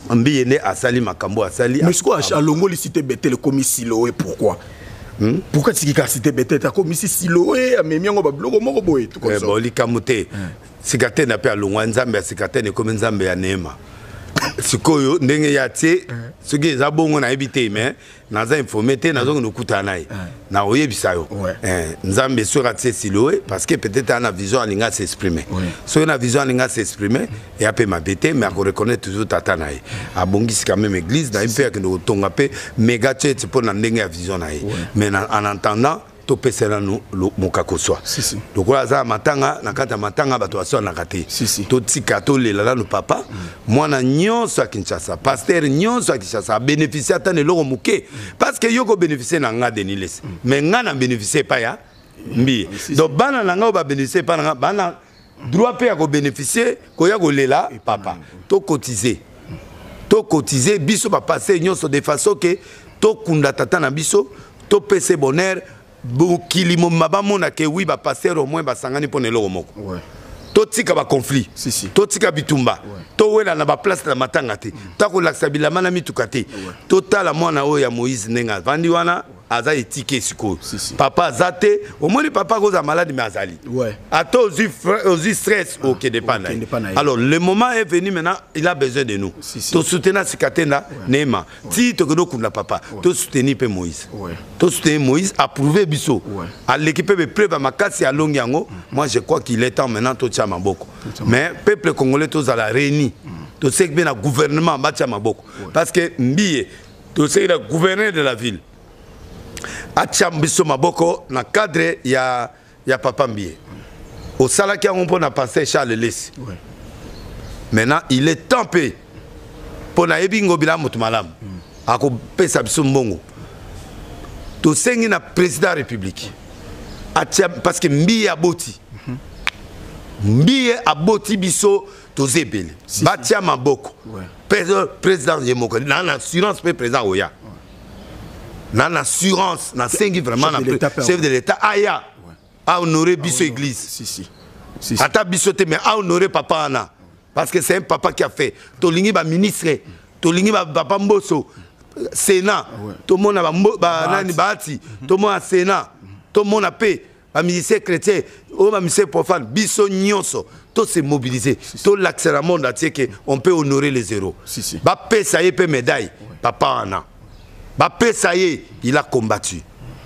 Mbiye asali makambo asali. Mais ce quoi alongo li cité Bethel comme Siloé pourquoi? Hmm? Pourquoi tu as cité Bethel comme Siloé mais miango ba blogo moko boy tout comme ça. Bon li kamote. Sikate na pe alongo nzambe sikate ne comme nzambe ya neema. Sikoyo ndenge ya tie soki eza bongo na ebite mais naza informé te nazo nokuta naye na oyebisa yo eh nzambe sura tie Siloé parce que peut-être ana vision alinga s'exprimer so na vision alinga s'exprimer et apé mabete mais ako reconnaître toujours tata naye abongisi quand même église na impe que no tonga pe méga church pour na ndenge ya vision naye mais en entendant to pesela no mokako swa donc là za matanga na kata matanga bato aso na kate to tika to lela no papa mwana nyonso a Kinshasa pasteur nyonso a Kinshasa bénéficier ata ne loko muke parce que yoko bénéficier na nga Deniles mais nga na bénéficier pa ya mbi donc bana na nga ba bénéficier pa na bana droit pe ya ko bénéficier ko ya ko lela papa to cotiser to cotiser biso ba passer nyonso de façon que to kunda tata na biso to pese bonheur bokili mamba mona ke oui ba passer au moins ba sangani pone loko moko ouais to tika ba conflit si si to tika bitumba to wela na ba place na matanga te ta ko laksabila mana mitukate to tala mwana oya Moïse nenga vandi wana aza etike siko papa zate au moins papa goza malade mais azali ouais ato ozi ozi stress au que dépend alors le moment est venu maintenant il a besoin de nous to soutenir sikatenda nema ti to ko na papa to soutenir pe Moïse to soutenir Moïse approuver biso à l'équipe be preuve makasi ya longiango moi je crois qu'il est temps maintenant to tcha maboko mais peuple congolais to za la réuni to sait que bien gouvernement ba tcha maboko parce que mbiye to sait le gouverneur de la ville Achambiso maboko na cadre ya ya papa Mbiye. Au salaki on peut na passer Charles Lessi. Ouais. Maintenant, il est temps pe pour na ebingo bila mutumalam. Ako pesa biso mbongo. To sengi na président de la République. Acham parce que Mbiye aboti. Mbiye aboti biso to zebele. Batia maboko. Président Yemoko na assurance pe président Oya. Nan assurance, nan sengi vraiment chef de l'État aya a honoré biso église. Si si. Si si. Ata biso te mais a honoré papa ana parce que c'est un papa qui a fait. Tolingi ba ministre, tolingi ba papa Mboso, Sénat, tout le monde ba ba nani baati, tout le monde Sénat, tout le monde a paix, ba ministère chrétien, o ba ministère profane, biso nyonso, tout se mobiliser, tout l'accès à monde entier que on peut honorer les zéros. Si si. Ba paix ça y est pe médaille, papa ana. Bapé ça y est, il a combattu.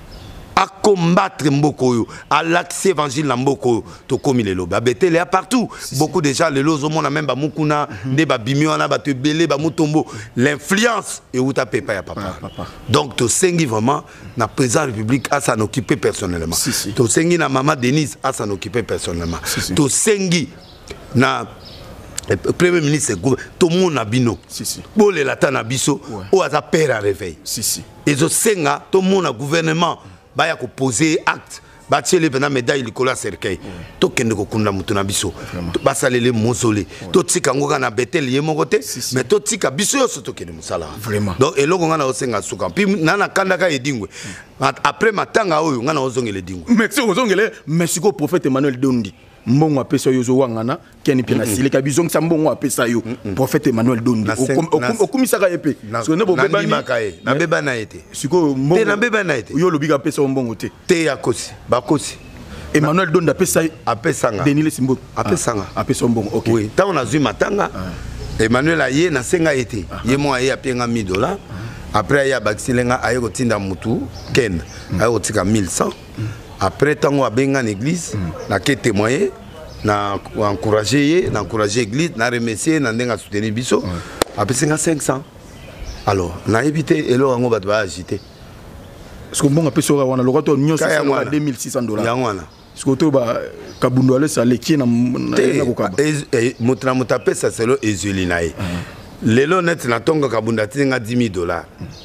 À combattre Mbokoyo, à l'accès évangile Mbokoyo, to comme il est là. Bethel est partout. Beaucoup de gens, les lots au monde, même Bamukuna, des Babimiona, Batebele, Bamutombo. L'influence est où tu as payé papa. Donc, tu sengi vraiment, la présidente de la République a s'en occuper personnellement. Tu sengi na maman Denise a s'en occuper personnellement. Tu sengi na le premier ministre, tout le monde a bino. Si, si. Pour les latins à biso, ou à sa père à réveil. Si, si. Et je sais que tout le monde a gouvernement, va y poser acte. Bâtir les médailles, les colas cercueil. Tout le monde a mutuna biso. Ba salé les mausolées. Tout le monde a Bethel yé mon côté. Mais tout le monde a biso surtout que nous sala. Vraiment. Donc et là on a aussi un souka. Puis nana kandaka edingwe. Après matanga oyo on a ozonge le dingwe. Merci ozonge le. Merci au prophète Emmanuel Dondi. Mbongo apesa yo zo wangana keni pena sile ka bizong sa mbongo apesa yo prophète Emmanuel Dondi okumisaka epe so ne bobeba ni makae na beba na ete siko mbongo te na beba na ete yo lobi ka apesa mbongo te te ya kosi bakosi Emmanuel Dondi apesa apesa nga Denile Simbo apesa nga apesa mbongo OK oui ta on a zui matanga Emmanuel aye na senga ete ye mo aye apenga mille dollars après ya baxilenga aye ko tinda mutu ken aye ko tika mille cent. Après tant a benga l'église, na ke témoigner, na encourager, na encourager l'église, na remercier, na ndenga soutenir biso. Après c'est cinq cents. Alors, na évité et là on va devoir agiter. Parce que bon après ça on a le retour nyonso à deux mille six cents dollars. Yangwana. Parce que to ba kabundu ale ça leki na na ko et motra motape ça c'est le ezulinae. Lelo net na tonga kabunda tinga dix mille dollars.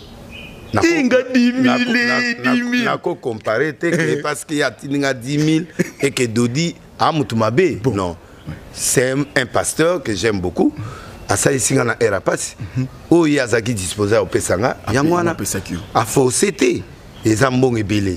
Inga dix mille, n'a qu'à comparer parce qu'il y a dix mille et que Dodi a Moutumabe. Non, c'est un pasteur que j'aime beaucoup. À ça ici on a Erapas. Où il y a Zaki disposé au Pesanga, Yangwana a forcé les zambons et belé.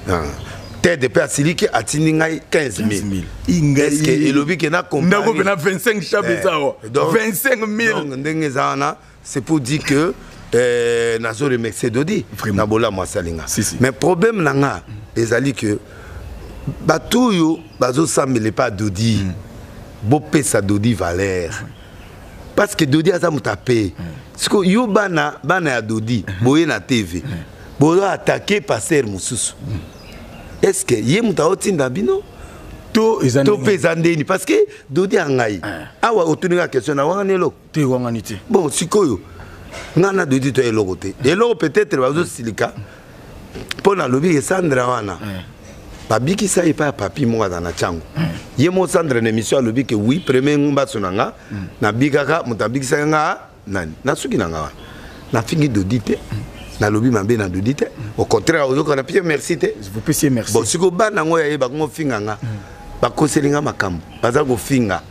Terre de Persili qui a tenu quinze mille. Est-ce que Elobi qui n'a compris vingt-cinq chabezao vingt-cinq mille. Donc, c'est pour dire que euh, nazo remercier Dodi na bola moi salinga si, si. mais problème nanga ezali que bato yo bazo sambele pas Dodi bo pesa Dodi valeur parce que Dodi aza mutapé siko yo bana bana ya Dodi boye na T V boyo attaquer passer mususu est-ce que yé mutaotinda bino to ezandeni parce que Dodi angai awa otuninga question na wanga nelo te wanga niti bon sikoyo ngana Dodi to eloko te eloko peut-être bazo silika pona lobi ke Sandra wana babiki sa ipa papi mo na changu ye mo Sandra na émission lobi ke oui premier ngumba sonanga na bikaka mutabiki sa nga nani na suki na nga na fingi Dodi te na lobi mambe na Dodi te au contraire ozo kana pie merci te vous puissiez merci bon siko bana ngo ya ba ngo finga nga ba koselinga makambo baza go finga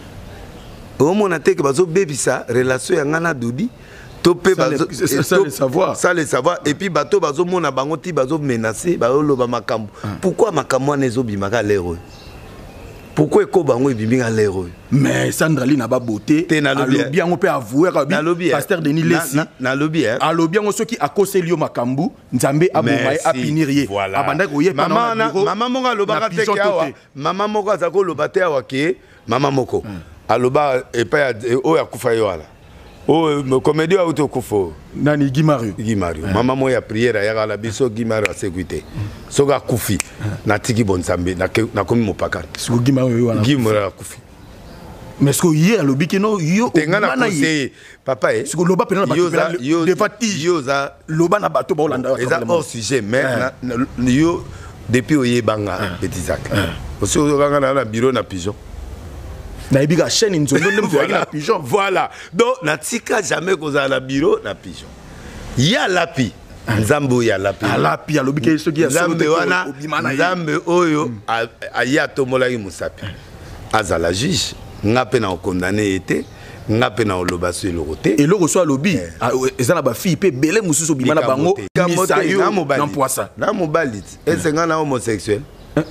au mona te ke bazo bebisa relation ya nga na Dodi topé bazo ça le savoir ça le savoir et puis bato bazo mona bango ti bazo menacer ba loba makambo pourquoi makambo nezo bimaka lero pourquoi ko bango bimika lero mais Sandra Lee n'a pas beauté alobi on peut avouer pasteur Denis Lessi na lobi hein alobi ngo soki akose lio makambu nzambe abomai apinirie abanda ko yeba mama mama monga loba te kawa mama moko azako loba te awa ke mama moko aloba e pa o ya kufa yo ala o comédie auto kufo nani Guimario Guimario mama mo ya prière ya la biso Guimario a sécurité soga kufi na tiki bonsambe na na komi mopaka so Guimario wana Guimario kufi mais ce que hier le bikino yo tenga na conseiller papa eh ce que loba pena ba de fatigue yo za loba na bato ba Holanda eza hors sujet mais yo depuis oyebanga petit Isaac aussi oyebanga na bureau na pigeon na ebiga chaîne nzondo ndem to na pigeon voilà donc na tika jamais koza na bureau na pigeon ya lapi nzambo ya lapi lapi ya lobi ke soki ya nzambe wana nzambe oyo aya tomola musapi azala juge ngape na condamné été ngape na olobaso elokote et loko so lobi ezala ba fille pe belé mususu bimana bango misayo na poisa na mobali est-ce nga na homosexuel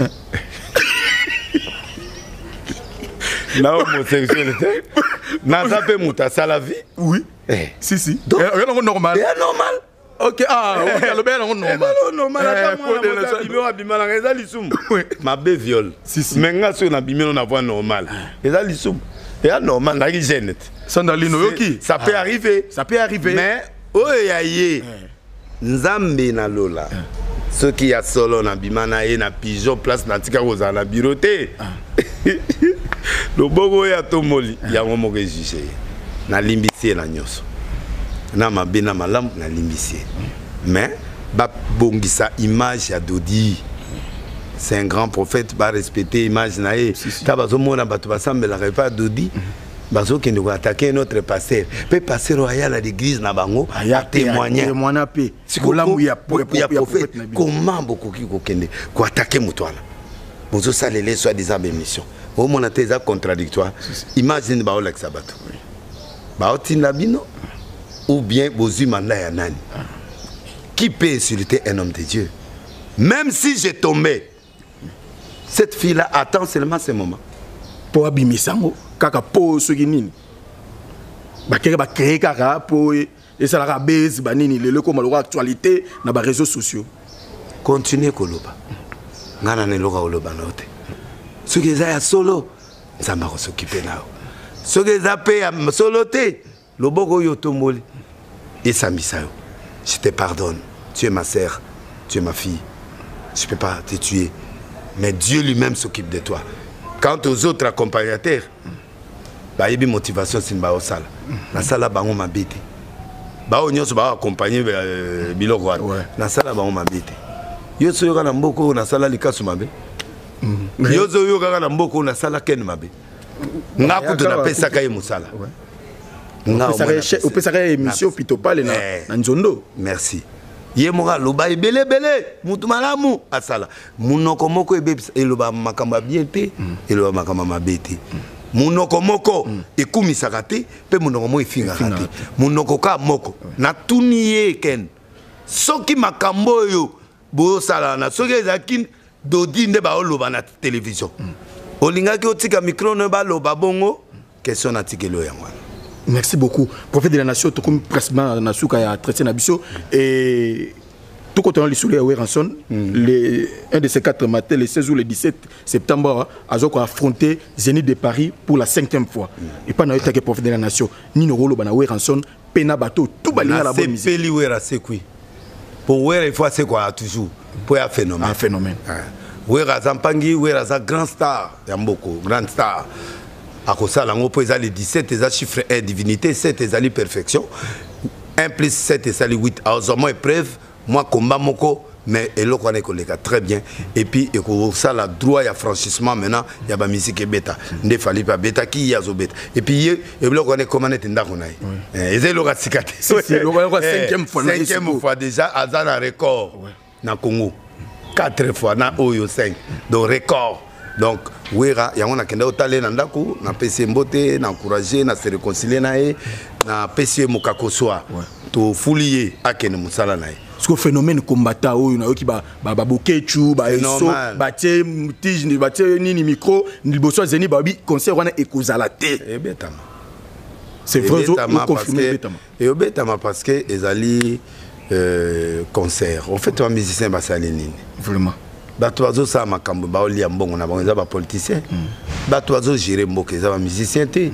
na homosexualité naza pe muta sala vie oui eh si si c'est normal c'est normal ok ah ok le bien normal normal ata moi bimelo bimala eza lisumu ma be viol menga so na bimelo na voix normal eza lisumu et normal na gêne Sandalino yoki ça peut arriver ça peut arriver mais oya ye nzambe na lola ce qui a solo na bimana et na pigeon place na tika koza na biroté le bogo ya tomoli ya ngomo ke juger na limbisie na nyoso na mabena malam na limbisie mais ba bongisa image ya Dodi c'est un grand prophète ba respecter image na e ta bazo mona bato basambela pas Dodi bazo kende ko attaquer notre pasteur pe pasteur royal à l'église na bango a témoigner témoigner pe sikolambu ya prophète comment beaucoup ki ko kende ko attaquer mutwala bozo salele soit des émissions au mon ateza contradictoire imagine ba ola sabato ba otinda bino ou bien bozu manda ya nani qui peut insulter un homme de Dieu même si j'ai tombé cette fille là attend seulement ce moment pour abimisango kaka po soki nini ba kere ba créer kaka po et ça la base ba nini le ko maloko actualité na ba réseaux sociaux continuer koloba ngana ne loka koloba note ce que ça solo nzamba ko s'occuper nao ce que ça paye solo te loboko yo tomoli et samisayo je te pardonne tu es ma sœur tu es ma fille je peux pas te tuer mais Dieu lui-même s'occupe de toi quant aux autres accompagnateurs ba yebi motivation sin ba osala na sala bango mabete ba onyoso ba accompagner biloko na sala bango mabete yo so yoka na mboko na sala likasu mabe yo so yoka na mboko na sala ken mabe ngaku to na pesa ka musala nga o pesa ka émission pitopale na na nzondo merci ye moka loba ebele bele mutu malamu asala munoko moko ebebisa eloba makamba bien te eloba makamba mabete munoko moko ekumisaka te pe munoko mo efingaka te munoko ka moko na tuni ye ken soki makambo yo bosala na soki ezaki Dodi nde ba oloba na télévision olingaki otika micro ne ba loba bongo question na tikelo yango Merci beaucoup. Prophète de la nation, tout comme presque na souka ya traité na biso et tout quand on a les soulé à Weranson, les un de ces quatre matins, le seize ou le dix-sept septembre, Azoko a affronté Zénith de Paris pour la cinquième fois. Et pas na que prophète de la nation, ni no rolo bana Weranson, pena bateau, tout balinga la bonne musique. C'est peli Wera c'est quoi? Pour Wera il faut c'est quoi toujours pour un phénomène. Un phénomène. Wera Zampangi, Wera za grand star, Yamboko, grand star. À cause de ça, les dix-sept, les chiffres un, divinité, sept, les perfection. un plus sept, les huit. Alors, moi, épreuve, moi, combat, moko, mais il y a très bien. Et puis, il y a ça, le droit, il y a franchissement maintenant, il y a la musique bêta. Il ne fallait pas bêta, qui y a bêta. Et puis, il y a comment est-ce que il y a cinquième fois. Cinquième fois déjà, il y a un record dans le Congo. Quatre fois, dans Oyo cinq. Donc, record. Donc, Wera, il y a un kende otale na ndaku, na pesi mbote, na encourager, na se réconcilier na e, na pesi mukakoswa. To foulier akene musala na e. Ce phénomène combattant oyo na oki ba ba bokechu, ba eso, ba tie tige, ba tie nini micro, ni boso zeni ba bi concert wana ekozala te. E betama. C'est vrai zo confirmé betama. Et betama parce que ezali euh concert. En fait, un musicien ba salinine. Vraiment. Bato bazo sa makambo ba olia mbongo na bango za ba politicien. Bato bazo gérer mboke za ba musicien te.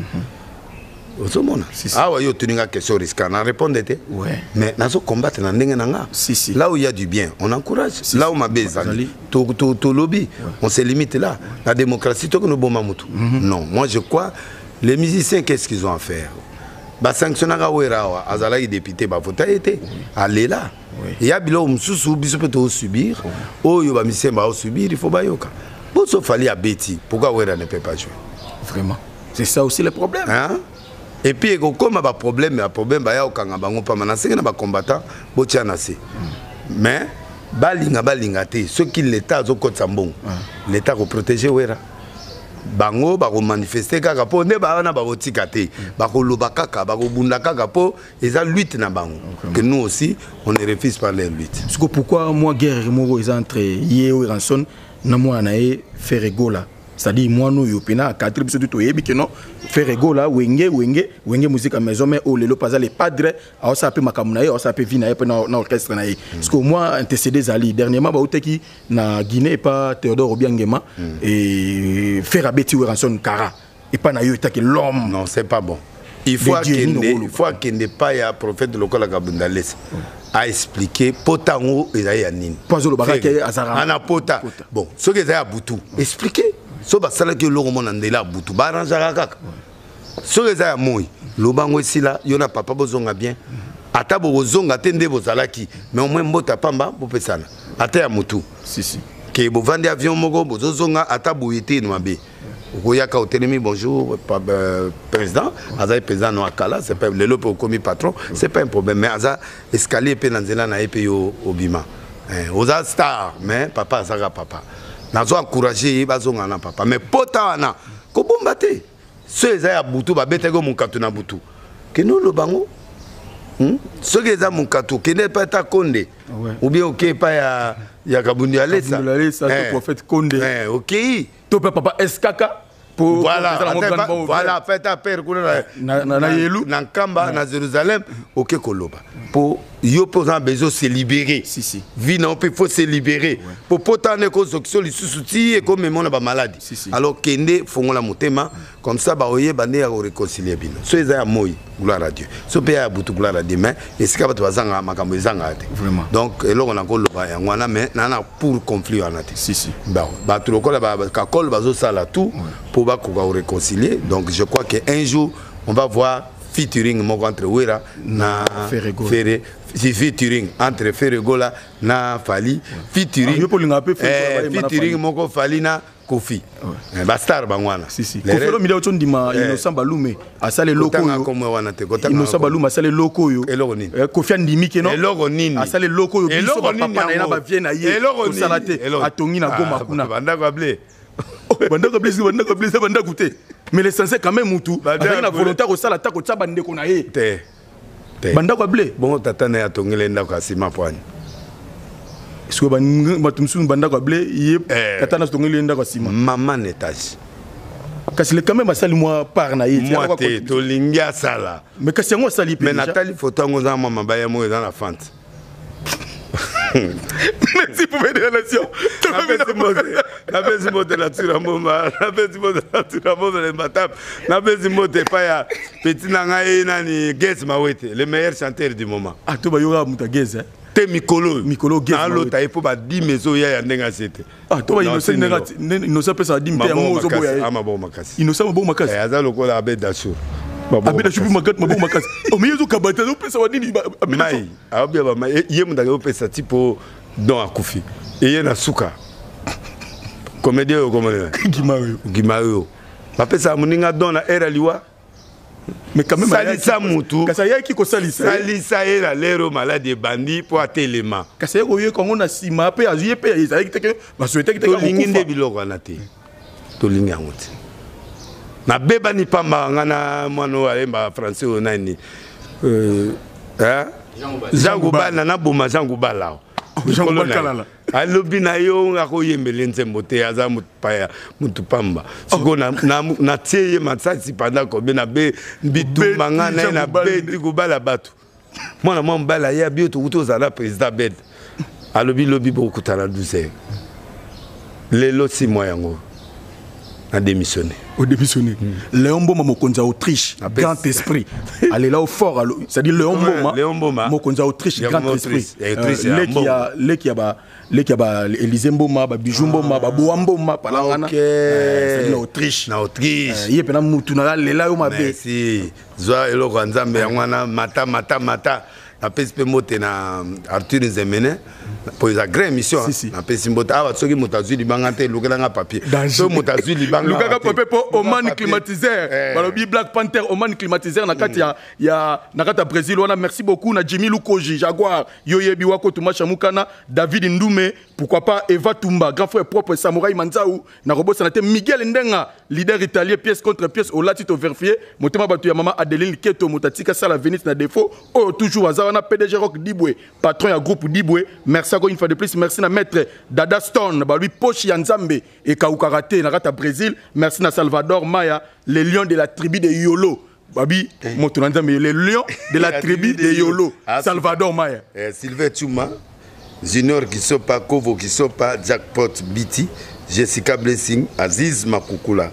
Ozomona. Ah ouais, yo tuninga question risquée na répondre te. Ouais. Mais nazo combattre na ndenge nanga. Si si. Là où il y a du bien, on encourage. Là où ma bezali, to to to lobby, on se limite là. La démocratie to que no boma mutu. Non, moi je crois les musiciens qu'est-ce qu'ils ont à faire? Ba sanctionnera Wera azala yi député ba voter été. Allez là. Il y a bilo msusu biso peut subir. Oh yo ba musicien ba subir, il faut ba yoka. Bon sauf fallait à Betty. Pourquoi Wera ne peut pas jouer? Vraiment. C'est ça aussi le problème. Hein? Et puis comme un problème, un problème ba ya okanga bango pa manase na ba combattant botia na se. Mais balinga balinga te, ceux qui l'état zo kotsa mbongo. L'état ko protéger Wera. Bango ba ko manifester kaka po ne ba na ba botika te. Ba ko loba kaka, ba ko bunda kaka po eza lutte na bango. Que nous aussi on ne refuse pas les luttes. Parce que pourquoi moi guerre moko est entre Yeo Ranson na moi na e Ferregola. C'est-à-dire moi nous yopena quatre biso tout yebi que non Ferregola wenge wenge wenge musique à maison mais au lelo pas les padres a ça peut makamuna a ça peut vina e na na orchestre na e. Parce que moi intercédé Zali dernièrement ba oteki na Guinée pas Théodore Obiangema et faire abeti Ranson Kara et pas na yo que l'homme. Non, c'est pas bon. Il faut qu'il ne faut qu'il ne pas ya prophète de local Kabundales a expliqué potango et ya nini. Pozo lo barake azara. Ana pota. Bon, ce que ça a butu. Expliquer. So ba sala que lo mona ndela butu ba ranjaka kaka. Ce que ça a moi. Lo bango sila yona papa bozonga bien. Ata bozonga tende bozalaki mais au moins mbota pamba bopesana. Ata ya mutu. Si si. Que bo vendre avion moko bozonga ata boyete no mabe. Okoyaka otelemi bonjour euh, président aza président no akala c'est pas le lope commis patron c'est pas un problème mais aza escalier pe nanzela na epe yo obima eh oza star mais papa azaka papa nazo encourager bazonga na papa mais pota wana ko bomba te ce eza ya butu ba betego munkatu na butu que nous le bango hmm? Ce que eza munkatu que ne pas ta konde ou bien OK pas ya ya kabundi alesa le prophète Konde eh OK to papa eskaka pour voilà voilà fait à père na na yelu na Kamba na Jérusalem OK koloba pour yo posant besoin se libérer si si vie non il faut se libérer pour potane ko solution li susuti et comme même ba maladie alors kende fongola motema comme ça ba oye bande ya réconcilier bino so eza ya moi gloire à Dieu so pe ya butu gloire à Dieu mais est-ce que ba bazanga makambo ezanga te vraiment donc eloko na ko loba ya ngwana mais nana pour conflit en te si si ba ba tout ko ba ka kol bazo sala tout pour ba ko réconcilier donc je crois que un jour on va voir featuring moko entre Wera na Ferregola Ferre featuring entre Ferregola na Fali featuring eh featuring moko Fali na Kofi eh ba star bangwana si si Kofi lo milio tondima Innocent Balume asale loko yo comme wana te kotanga Innocent Balume asale loko yo eloko nini Kofi andimi ke no eloko nini asale loko yo biso papa na ina ba vienne aye osala te atongi na goma kuna banda kwa ble banda kwa ble banda kwa ble banda kute mais l'essentiel quand même mutu avec la volonté ko sala ta ko tsa bande ko na ye te te banda kwa ble bon tata na atongele nda kwa sima pwani est-ce que ban batumsu banda kwa ble ye tata na tongele nda kwa sima maman étage kasi le quand même asali moi par na yiti moi te to lingia sala mais kasi ngo sali pe mais Nathalie photo ngo za mama ba ya mo dans la fente. Merci pour mes relations. Na bezi mote la tura moma, na bezi mote la tura moma le matap, na bezi mote pa ya petit nanga e nani Guess Mawete, le meilleur chanteur du moment. Ah to ba yoga muta Guess hein. Te Mikolo, Mikolo Guess. Na lo ta ipo ba dix meso ya ya ndenga sete. Ah to ba innocent ndenga innocent pesa dix mpe ngo zo boya. Ah mabo makasi. Innocent mabo makasi. Eh aza lokola abed dashur. Abeda chupi magat mabo makasi. O mais yezo kabata zo pesa wadini mai. Abia ba mai ye munda go pesa tipo don akufi. Et na suka. Comédien au comédien. Gimario. Gimario. Papa ça muninga dona era liwa. Mais quand même salisa mutu. Kasa ya ki ko salisa. Salisa era lero malade bandi pour atelema. Kasa ya ko ye ko ngona sima pe azuye pe ya ki teke ba souhaiter ki teke. To linginde biloko na te. To linga ngote. Na beba ni pamba ngana mwana alemba français o nani. Euh hein? Jean Goubala na boma Jean Goubala. Jean Goubala. Alobi na yo ngako yembele nzembo te aza mutpaya mutupamba. Siko na na tieye matsasi pendant ko be na be bitu mangana na be di Goubala batu. Mwana mwambala ya bioto utoza na président bed. Alobi lobi beaucoup tala douze. Lelo si moyango. A démissionné. Au démissionné. Mm. Léon Boma Mokonza Autriche, grand esprit. Allez là au fort, c'est-à-dire Léon Boma. Léon Boma. Mokonza Autriche, grand esprit. Les qui a, les qui a ba, les qui a ba Élysée Mboma, ba Bijou Mboma, ba Boamboma, palangana. C'est l'Autriche. Na Autriche. Il y a pena mutuna là là où ma bé. Merci. Zoa elo kwanzambe yangwana mata mata mata. Na pespe mote na Arthur Nzemene pour une grande mission na pesi mbota awa soki mutazui libangante lukelanga papier so mutazui libanga lukaka papier pour Oman climatiseur balobi Black Panther Oman climatiseur na kati ya ya na kati ya Brésil wana merci beaucoup na Jimmy Lukoji Jaguar yoyebi wako tumasha mukana David Ndume pourquoi pas Eva Tumba grand frère propre Samouraï Manzaou na robot sanate Miguel Ndenga leader italien pièce contre pièce au latito vérifié motema batu ya mama Adeline Keto motatika sala Venice na défaut oh toujours azana P D G Rock Dibwe patron ya groupe Dibwe merci encore une fois de plus merci na maître Dada Stone ba lui poche ya Nzambe et Kaukarate na kata Brésil merci na Salvador Maya les lions de la tribu de Yolo babi moto na Nzambe les lions de la tribu de Yolo Salvador Maya Sylvain Tchouma Junior Kisopa Kovo Kisopa Jackpot Biti Jessica Blessing Aziz Makukula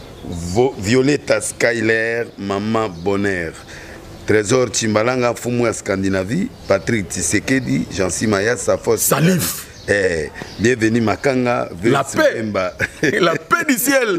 Violetta Skyler Maman Bonheur Trésor Chimbalanga Fumu Scandinavie, Patrick Tshisekedi, Jean-Si Maya, Safos Salif. Eh, bienvenue Makanga, la paix, la paix du ciel.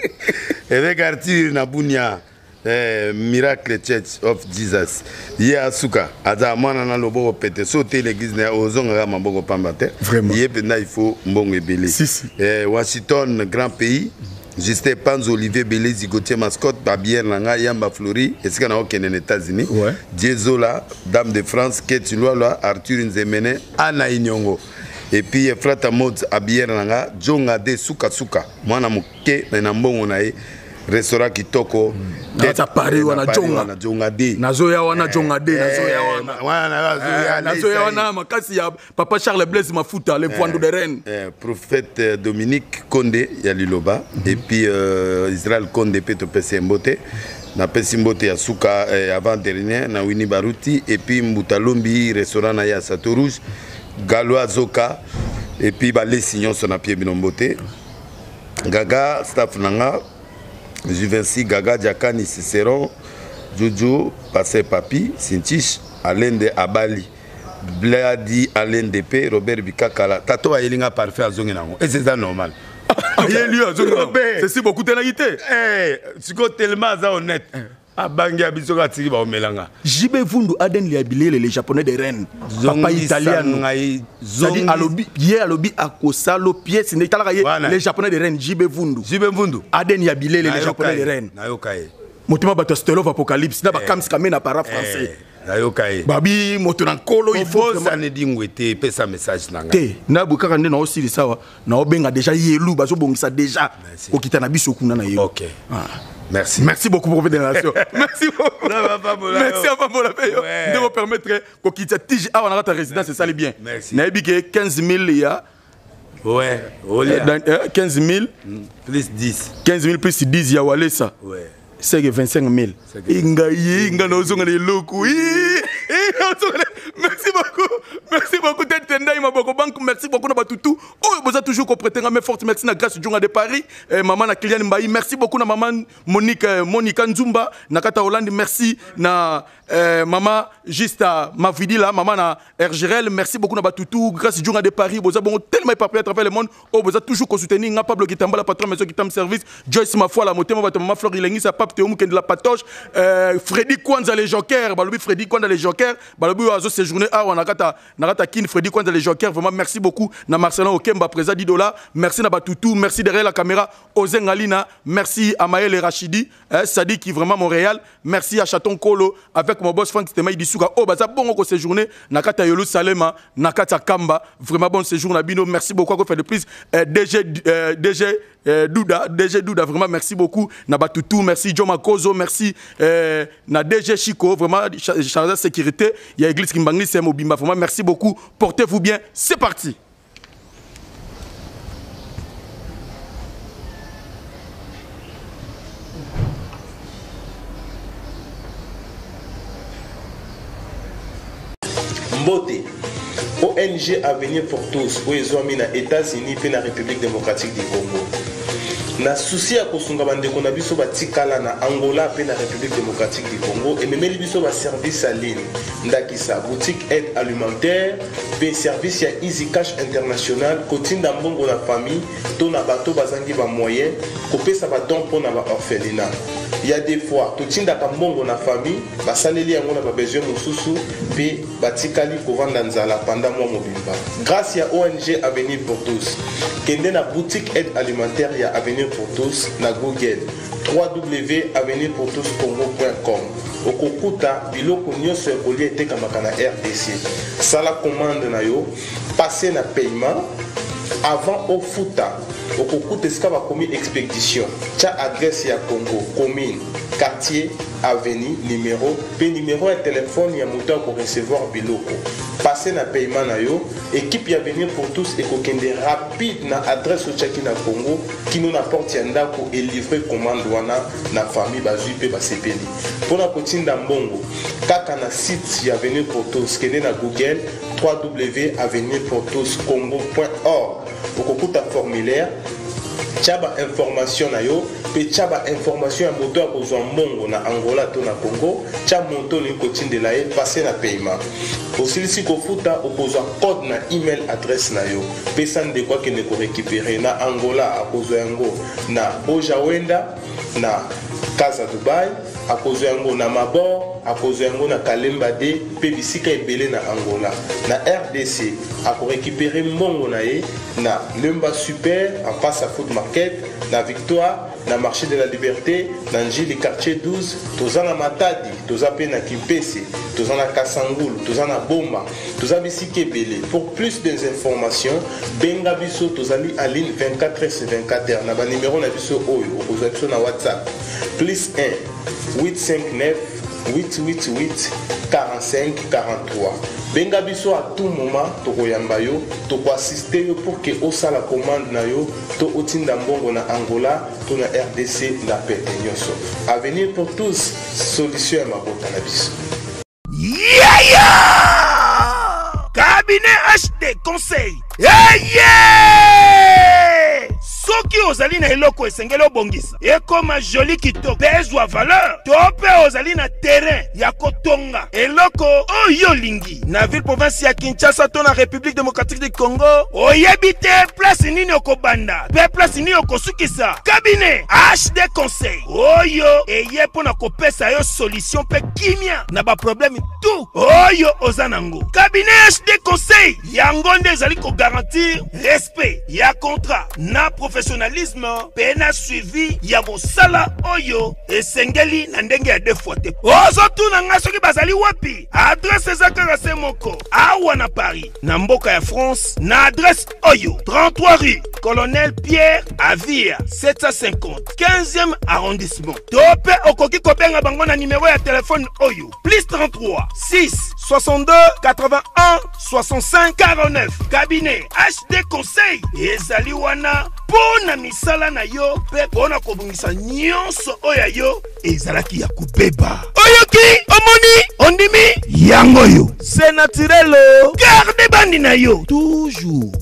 Avec Arthur Nabunia, eh, Miracle Church of Jesus. Hier Asuka, Ada Mana na lobo pete sauter l'église na ozonga maboko pambate. Vraiment. Hier pena il faut mbongo ebele. Si si. Eh, Washington, grand pays. Justin Panzo, Olivier Belé, Zigotier Mascotte, Babière Langa, Yamba Flori, est-ce qu'on a aucun aux États-Unis? Ouais. Diezola, Dame de France, Ketulola, Arthur Nzemene, Anna Inyongo. Et puis, Frata Mods, Abière Langa, Djonga de Suka Suka. Moi, je suis un bon restaurant Kitoko. Nata Paris, wana Djonga. Djonga de. Nazoya wana Djonga de. Nazoya wana. Wana, Nazoya wana, makasi ya Papa Charles Blaise Mafuta, le Voando de Rennes. Prophète Dominique Condé, Yaliloba. Et puis, Israël Condé, Peto Pesembote. Na Pesimbote ya Suka avant-dernier, na Winnie Baruti. Et puis, Mbutalombi, restaurant na ya Sato Rouge. Galois Zoka. Et puis, les signons sont à pied binombote. Gaga, staff nanga. Juvency, Gaga, Diakani, Cicéron, Jojo, Passé Papi, Sintich, Alain de Abali, Bladi, Alain de P, Robert Bikakala. Tato a yelinga parfait à Zonginango. Et c'est ça normal. C'est si beaucoup de naïté. Eh, tu es tellement honnête. Abangi abisoka tiki ba omelanga. Jibe Vundu Aden liabilé les japonais de Rennes. Papa italien. C'est-à-dire alobi hier alobi akosalo pièce ne talaka les japonais de Rennes Jibe Vundu. Jibe Vundu. Aden liabilé les japonais de Rennes. Na yokaye. Motema bato Stelo Apocalypse na ba kams kamena para français. Na yokaye. Babi moto na kolo il faut ça ne dingwete pesa message nanga. Te na bukaka nde na osili sawa na obenga déjà yelu bazo bongisa déjà okita na biso kuna na yelu. OK. Merci. Merci beaucoup pour votre donation. Merci beaucoup. Merci à vous la paye. De vous permettre que quitte tige à la résidence, c'est ça les bien. Merci. Naibike quinze mille ya Ouais, Olia. Euh, quinze mille. Plus dix. quinze mille plus dix, ya Walesa. Ouais. C'est que vingt-cinq mille. Inga ye, inga na ozonga le loko. Merci beaucoup. Merci beaucoup d'être tendai ma boko banque. Merci beaucoup na batutu. Oh, vous avez toujours comprété mais forte merci na grâce Djonga de Paris. Eh, maman na Kylian Mbaye. Merci beaucoup na maman Monique Monica Nzumba na Kata Hollande. Merci na eh, maman juste à Mavidi là, maman na Ergirel. Merci beaucoup na batutu grâce Djonga de Paris. Vous avez tellement éparpillé à travers le monde. Oh, vous avez toujours soutenu na Pablo Kitamba la patron maison qui t'a service. Joyce ma foi la moté ma maman Fleur Ilengi sa pape Théo Mouken de la patoche. Euh, Freddy Kwanza les jokers. Balobi Freddy Kwanza les jokers. Balobi Oazo séjourné ah on a Kata Nakata Kin Freddy Kwanza les jokers. Vraiment merci beaucoup na Marcelin Okemba présent dix dollars. Merci na Batutu. Merci derrière la caméra Ozen Alina. Merci à Maël et Rachidi. Eh, Sadi qui vraiment Montréal. Merci à Chaton Kolo avec mon boss Frank Stemai Disuka. Oh baza bon ko séjourné Nakata Yolu Salema Nakata Kamba. Vraiment bon séjour na Bino. Merci beaucoup qu'on fait de plus. Eh, D G euh, D G Euh, Douda, D G Douda, vraiment merci beaucoup. Nabatutu, merci John Makozo, merci euh, na D G Chico, vraiment chargé de sécurité. Il y a l'église Kimbangli, c'est Mobimba, vraiment merci beaucoup. Portez-vous bien, c'est parti. Mbote. O N G Avenir pour tous, aux États-Unis et la République démocratique du Congo. Na souci à kosunga bandeko na biso batikala na Angola et la République démocratique du Congo et même biso ba service à ligne ndakisa boutique aide alimentaire pe service ya Easy Cash International kotinda mbongo na famille to na bato bazangi ba moyen kopesa ba don pour na ba orphelinat. Il y a des fois totinda ka mbongo na famille basaleli yango na ba besoin mususu pe batikali kovanda nzala pendant mois mobimba. Grâce à O N G Avenir pour tous kende na boutique aide alimentaire ya Avenir pour tous na Google w w w point avenir pour tous congo point com okokuta biloko nyonso ekoli etekamaka na R D C sala commande na yo passer na paiement avant au futa okokuta esika bakomi expédition tia adresse ya Congo commune quartier avenue numéro pe numéro ya téléphone ya moto ko recevoir biloko passer na paiement na yo équipe ya venir pour tous et kokende rapide na adresse au chaki na Congo qui nous apporte ya ndako et livrer commande wana na famille bazui pe basepeli pona kotinda mbongo kaka na site ya venir pour tous kende na Google w w w point avenir pour tous congo point org okokuta formulaire tchaba information na yo pe tchaba information ya moto akozwa mbongo na Angola to na Congo tcha monto ni kotindela ye passer na paiement osilisi kofuta okozwa code na email adresse na yo pe sande kwa kende ko récupérer na Angola akozwa yango na Bojawenda na Casa Dubai akozwa yango na Mabor akozwa yango na Kalemba de pe bisika ebele na Angola na R D C ako récupérer mbongo na ye na Lemba Super en face à Food Market na Victoire na marché de la Liberté na Njili quartier douze toza na Matadi toza pe na Kimpese toza na Kasangulu toza na Boma toza bisika ebele. Pour plus d'informations benga biso tozali en ligne vingt-quatre heures sur vingt-quatre heures na ba numéro na biso oyo okozwa biso na WhatsApp plus un huit cinq neuf huit huit huit quarante-cinq quarante-trois. Benga biso à tout moment tokoyamba yo toko assister yo pour que osala commande na yo to otinda mbongo na Angola to na R D C na pete nyonso. Avenir pour tous, solution ya mabota na biso. Yeah, yeah! Cabinet H D conseil. Yeah, yeah! Soki ozali na eloko esengeli obongisa ekoma joli kitoko bezwa valeur to pe ozali na terrain ya kotonga eloko oyo lingi na ville province ya Kinshasa to na République démocratique du Congo oyebi te place nini okobanda pe place nini okosukisa. Cabinet H D conseil oyo eye pona kopesa yo solution pe kimia na ba problème tout oyo ozanango. Cabinet H D conseil yango nde ezali ko garantir respect ya contrat na professionnalisme pe na suivi ya mosala oyo esengeli na ndenge ya deux fois te. Ozo tuna nga soki bazali wapi adresse ezaka se moko awa na Paris na mboka ya France na adresse oyo trente-trois rue Colonel Pierre Avia sept cent cinquante quinzième arrondissement. Tope okoki kobenga bango na numéro ya téléphone oyo plus trente-trois six soixante-deux quatre-vingt-un soixante-cinq quarante-neuf. Cabinet H D Conseil ezali wana pona misala na yo pe pona kobungisa nyonso oya yo ezalaki ya kubeba. Oyoki omoni ondimi yango yo c'est naturel. Garde bandi na yo toujours.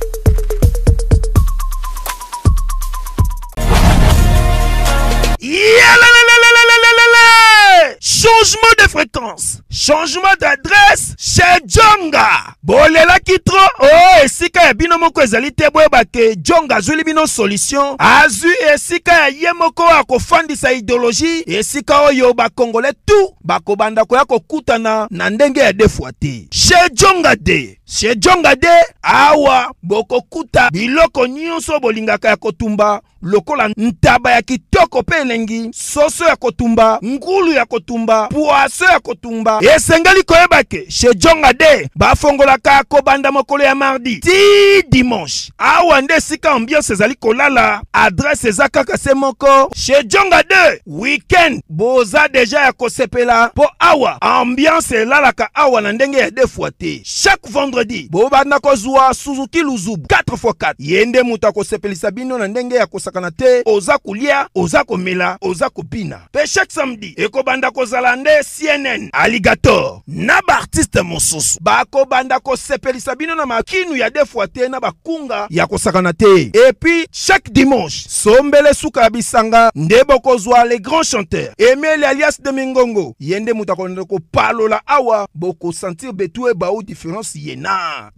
Changement de fréquence, changement d'adresse chez Djonga. Bolela kitro oh esika ya bino moko ezali te boyeba ke Djonga azuli bino solution. Azu esika ya ye moko akofandisa idéologie esika oyo bakongole tout bakobanda koya kokutana na ndenge ya defwa te. Chez Djonga de chez Djonga de awa bokokuta biloko nyonso bolingaka ya kotumba lokola ntaba ya kitoko pe elengi, soso ya kotumba, ngulu ya kotumba, poaso ya kotumba. Esengeli koyeba ke chez Djonga de bafongolaka kobanda mokolo ya mardi ti dimanche. Awa nde sika ambiance ezali kolala, adresse eza kaka se moko. Chez Djonga de weekend boza deja ya kosepela po awa ambiance elalaka awa na ndenge ya defwa te. Chaque vendredi bobanda kozwa Suzuki Luzubu quatre fois quatre yende muta kosepelisa bino na ndenge ya kosakana te, oza kulia, oza komela, oza kopina. Pe chaque samedi ekobanda kozala nde C N N Alligator na ba artiste mosusu bako banda kosepelisa bino na makinu ya defwa te na bakunga ya kosakana te. Et puis chaque dimanche sombele suka bisanga nde bokozwa les grands chanteurs Emile alias de Mingongo yende muta konde ko palola awa boko sentir betu e ba ou différence yena.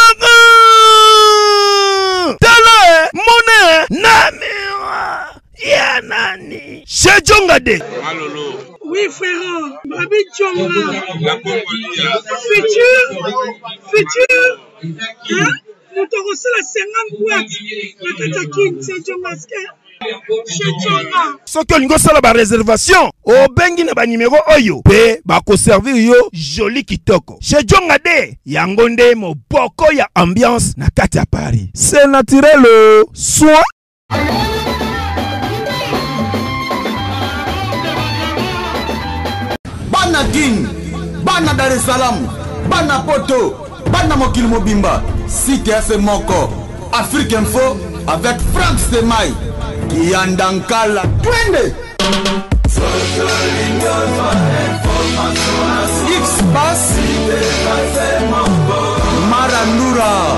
Tele mone namira ya nani chez Djonga de Malolo. Oui frère, Babi Djonga. La Congolia. Futur, futur. Hein? Nous te recevons cinquante boîtes. La Katakin, c'est Djonga. Chez Djonga. Soki olingo sala ba réservation obengi na ba numéro oyo pe bako servir yo joli kitoko. Chez Djonga de yango nde moboko ya ambiance na kati ya Paris. C'est naturel soit Bana King, Bana Dar es Salaam, Bana Poto, Bana Mokil Mobimba, C T F Moko, Afrique Info avec Frank Stemai, Yandankala, Twende. X-Bass, Maranura.